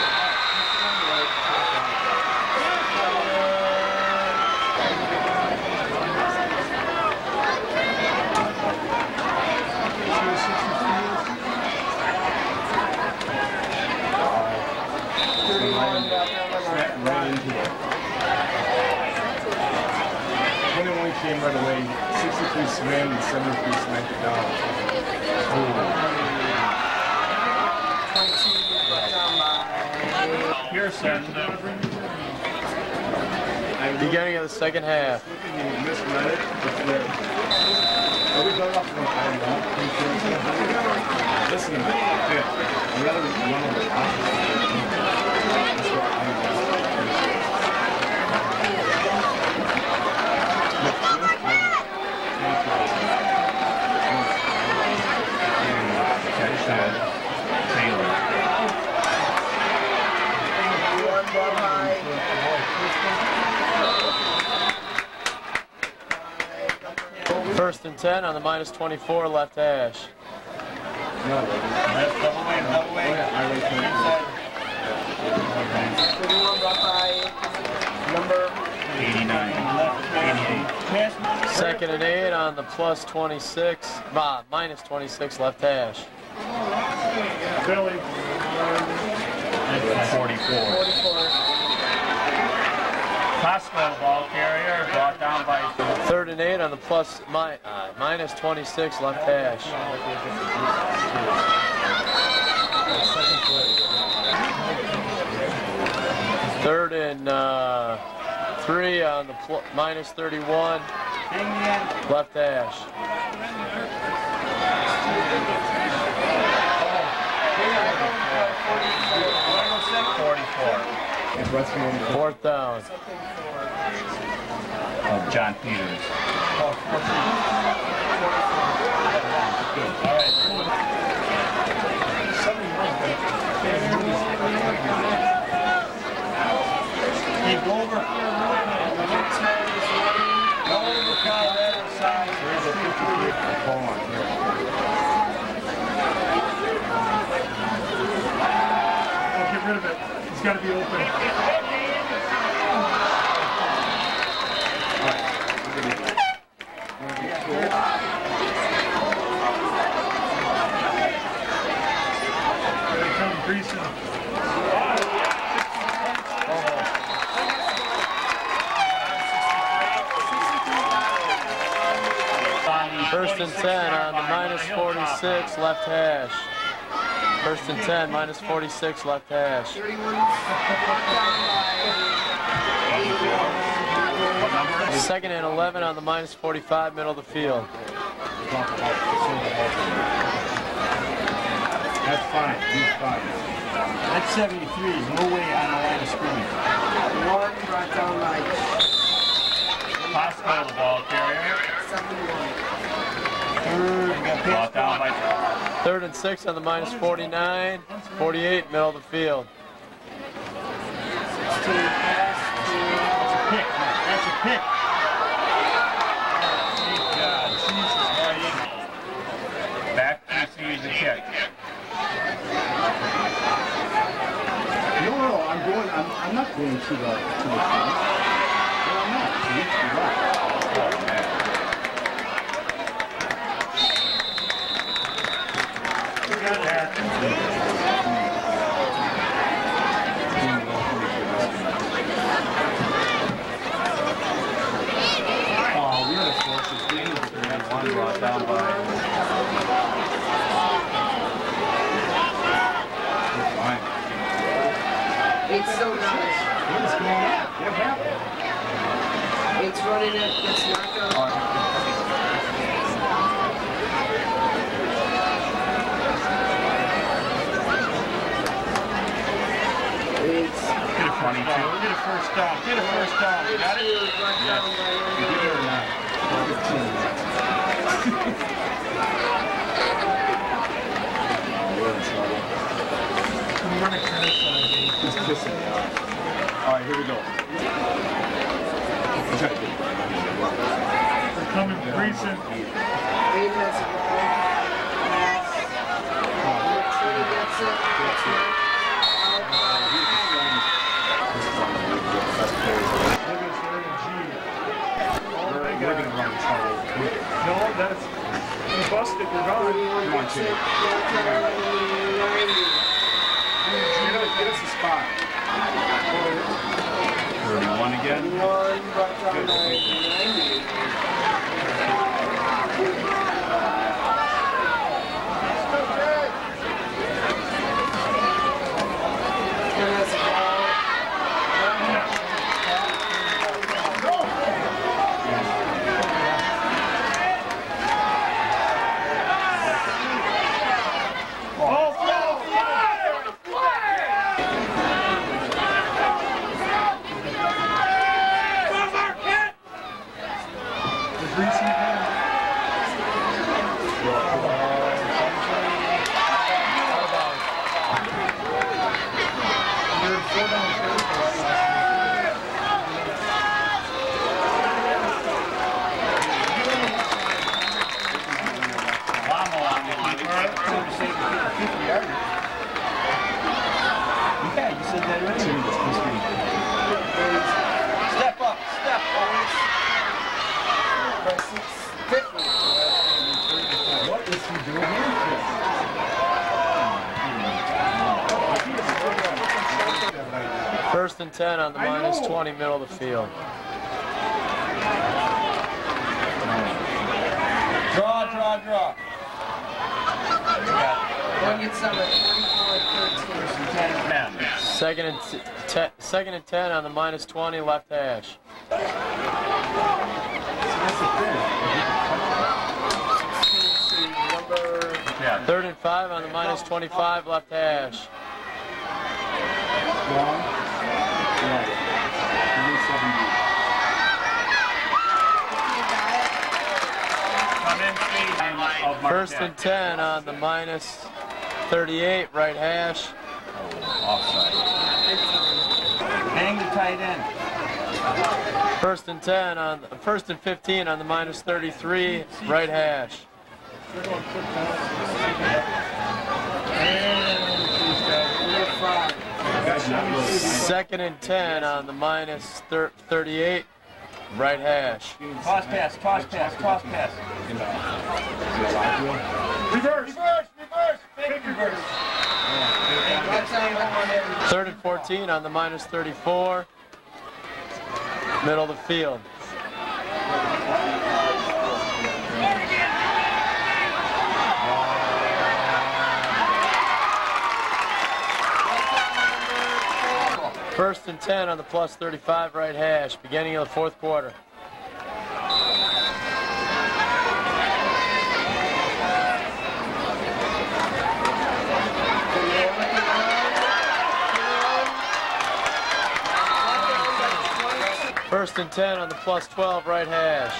twenty-one came right away. sixty-three swam and seventy-three smacked it down. twenty-two brought down by Pearson. Beginning of the second half. Misread it. It's there. Are we better off one time now? Listen to me. Yeah. I'd rather run over the top. That's what I would First and ten on the minus twenty-four, left hash. That's double wing, double wing. thirty-one brought by number eighty-nine. eighty-eight. Second and eight on the plus twenty-six, uh, minus twenty-six, left hash. Billy. forty-four. forty-four. Costco ball carrier brought down by Third and eight on the plus mi uh, minus twenty-six, left hash. Third and uh, three on the pl minus thirty-one, left hash. forty-four. Fourth down. Of John Peters. Hey, go over. Go over Colorado side. I'll get rid of it. got to be open. Here comes Greason. First and ten on the minus forty-six left hash. First and ten, minus forty-six left hash. Second and eleven on the minus forty-five middle of the field. That's fine. He's fine. That's seventy-three. No way on the line of scrimmage. One brought down by Possible the ball carrier. seventy-one. Brought down by Third and six on the minus forty-nine, forty-eight middle of the field. sixteen pass to pick. That's a pick. Thank God. Back to see the kick. No, no, no, I'm going, I'm, I'm not going to the, to the front. No, I'm not. To the left. Oh, man. We got that. Oh, we had a closest game. We had one brought down by... Eight's still down. What is going on? What happened? Eight's running it. Gets knocked out. Eight's Get a twenty-two. Get a first down. Get a first down. Got it? brought down by You did it or not? We're in trouble. Run a credit side. He's kissing me off. All right, here we go. I'm trying to get it. They're coming, Greason. Eight has a ball. Pass. Tree gets it. Gets it. Out by Look at this area G. Oh We're, my we're going to God. run in trouble. No, that's... You busted, you're gone. forty-one Come on, gets Jimmy. it. ninety. Get us, get us a spot. thirty-one again. One brought down by ninety. And that's a ball. Greason again. They're four down third. Lamo on the keeper. fifty yarder. Yeah, you said that earlier. Step up, step up. By six fifty. What is he doing here? First and ten on the minus twenty middle of the field. Draw, draw, draw. One gets down by forty-four thirteen. ten men. Second and t- te- second and ten on the minus twenty left hash. Number Yeah. Third and five on the minus twenty-five left hash. Long. Right. three seventy. Come in, please. Of Marquette. First and ten on the minus thirty-eight right hash. Offside. Hang the tight end. First and ten on first and fifteen on the minus thirty-three right hash. And he's got That's Second and ten on the minus thirty-eight, right hash. Toss pass, toss pass, toss pass. Reverse. Reverse, reverse, fake reverse. Third and fourteen on the minus thirty-four, middle of the field. First and ten on the plus thirty-five right hash, beginning of the fourth quarter. First and ten on the plus twelve right hash.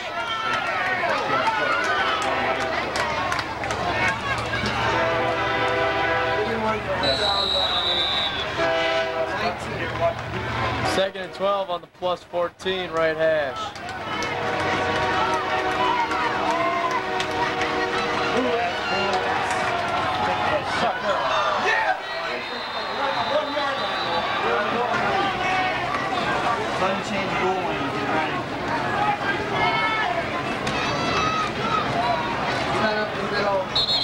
Second and twelve on the plus fourteen right hash. Change goal when you get ready. Set up the middle.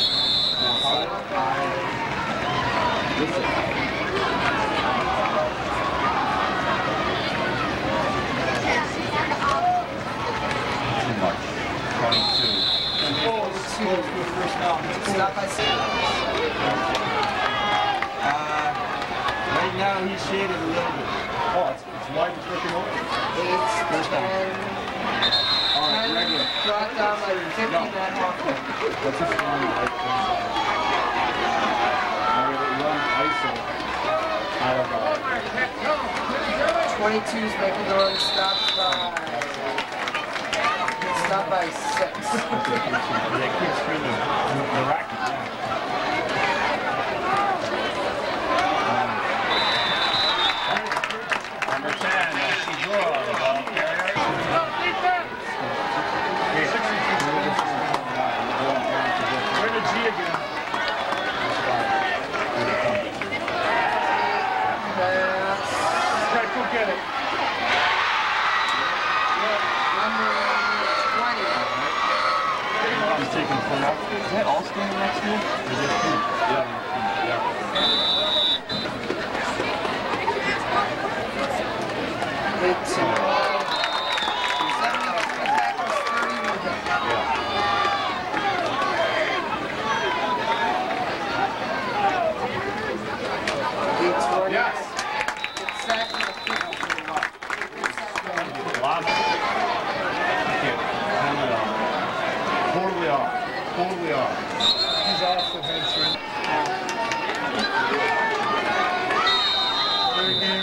Too much. twenty-two. Stop by six. Uh, right now he's shaded a little bit. Oh, it's, it's wide to freaking open. Eight, ten, ten, brought down by fifty that often. What's this one? Like, now we run I S O out of uh, twenty-two's making the run, stopped by, stopped by six. They keep screaming the racket. Number ten, Shigura, the ball carrier. We're the G again. Pass. Right, go get it. Number twenty. He's taking the phone off. Is that all standing next to him? Or is it two? Yeah. It's uh, seventy-three tackles, thirty-one. It's one. Yes. It's sacked in the fifty. Lava. totally off. Totally off. He's off the head, sir. Third game.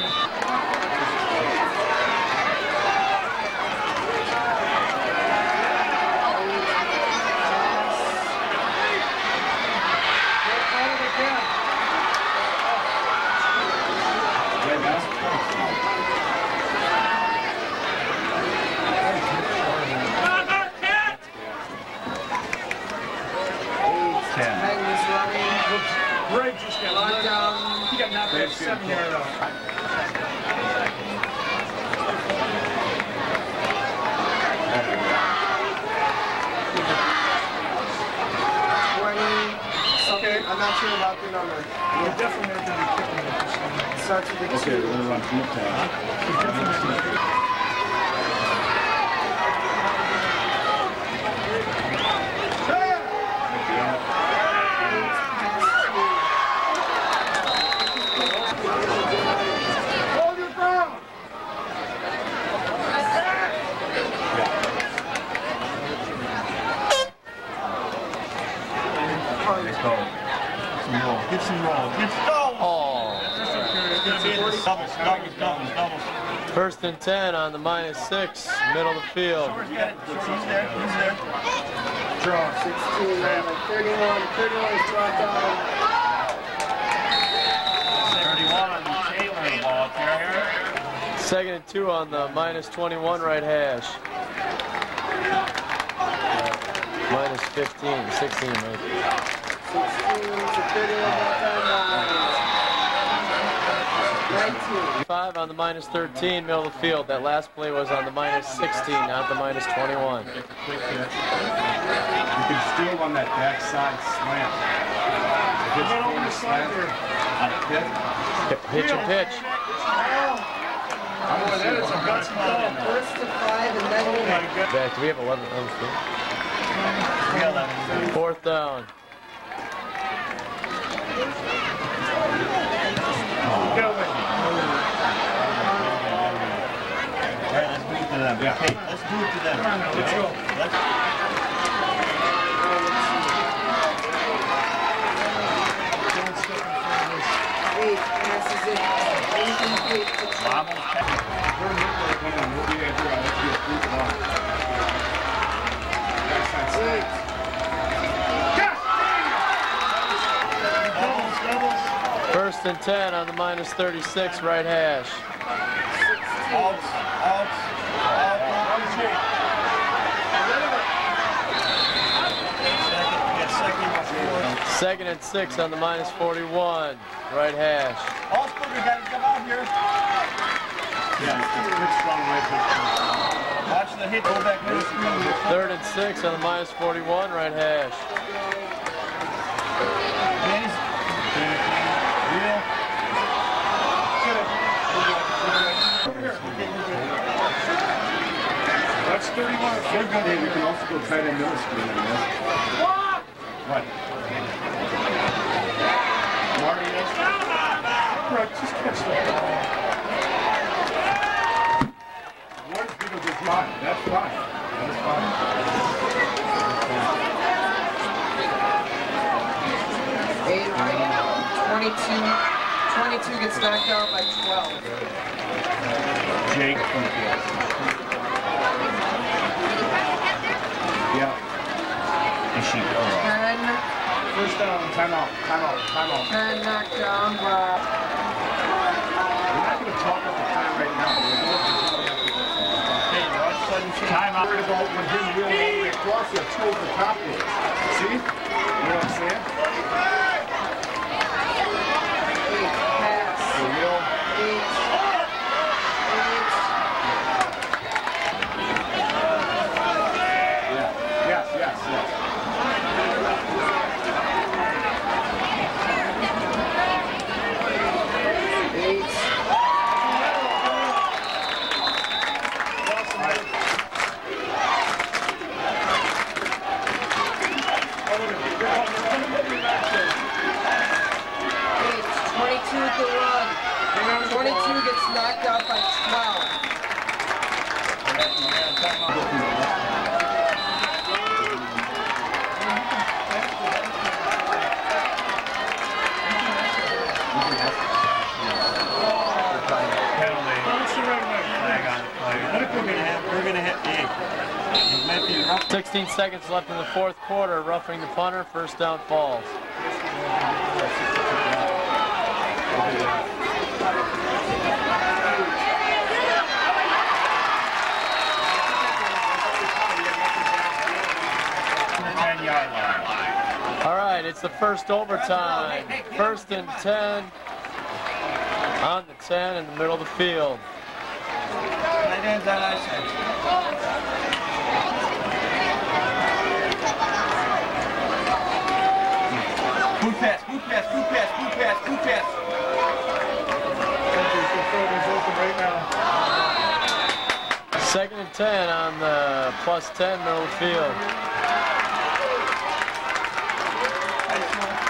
Magnus running. Greg just got Locked down. He got knocked out seven yard off. twenty. Okay. I'm not sure about the number. We're definitely not going to be kicking it this time. Starts with a Okay, two. we're gonna run deep tag. We're definitely not gonna- Hold your ground. Let's go. Some roll. Get some roll. Get some roll. Oh. Doubles, doubles, doubles, doubles. First and ten on the minus six, middle of the field. Short's got it. He's there. He's there. Draw. sixteen, number thirty-one. thirty-one is dropped down. thirty-one, Taylor, the ball carrier. Second and two on the minus twenty-one right hash. Minus fifteen, sixteen maybe. sixteen to thirty-one, that time. by two. Five on the minus thirteen, middle of the field. That last play was on the minus sixteen, not the minus twenty-one. You can still on that backside slant. If it's on the slant, on a hit. Pitch and pitch. I'm gonna say it's a gutsy call. First to five and then we have Back, do we have eleven on the field? Fourth down. Yeah. Hey, let's do it to them. Let's go. Let's eight passes it. Incomplete to Vamos. eight. First and ten on the minus thirty-six, right hash. Out, out, Second and six on the minus forty-one, right hash. Allsburger got to come out here. Yeah, it's strong right. Watch the hit, go back there. Third and six on the minus forty-one, right hash. Dennis. Real. That's thirty-one. We're good. Hey, we can also go try that middle screen on this. What? What? Marty is? Right, just catch that. One people just fine. That's fine. That's fine. Eight, twenty-two. twenty-two gets knocked out by twelve. Jake from the field. Yeah. Is she? ten. First down, timeout, timeout, timeout. ten knocked down by... We're not going to talk at the time right now. Hey, all of a sudden, she... Time out. Worried about when him wheeling all the way across there, two over the top there. See? You know what I'm saying? Eight, pass. For real. Eight. Eight. Yeah. Yes, yes, yes. Eight. twenty-two at the run. twenty-two gets knocked out by twelve. We're going to hit the eight. sixteen seconds left in the fourth quarter. Roughing the punter. First down falls. ten-yard line. All right, it's the first overtime. First and ten on the ten in the middle of the field. Tight ends on our side. Boot pass, boot pass, boot pass, boot pass, boot pass. Second and ten on the plus ten middle of the field.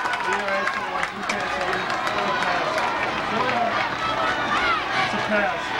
It's a pass.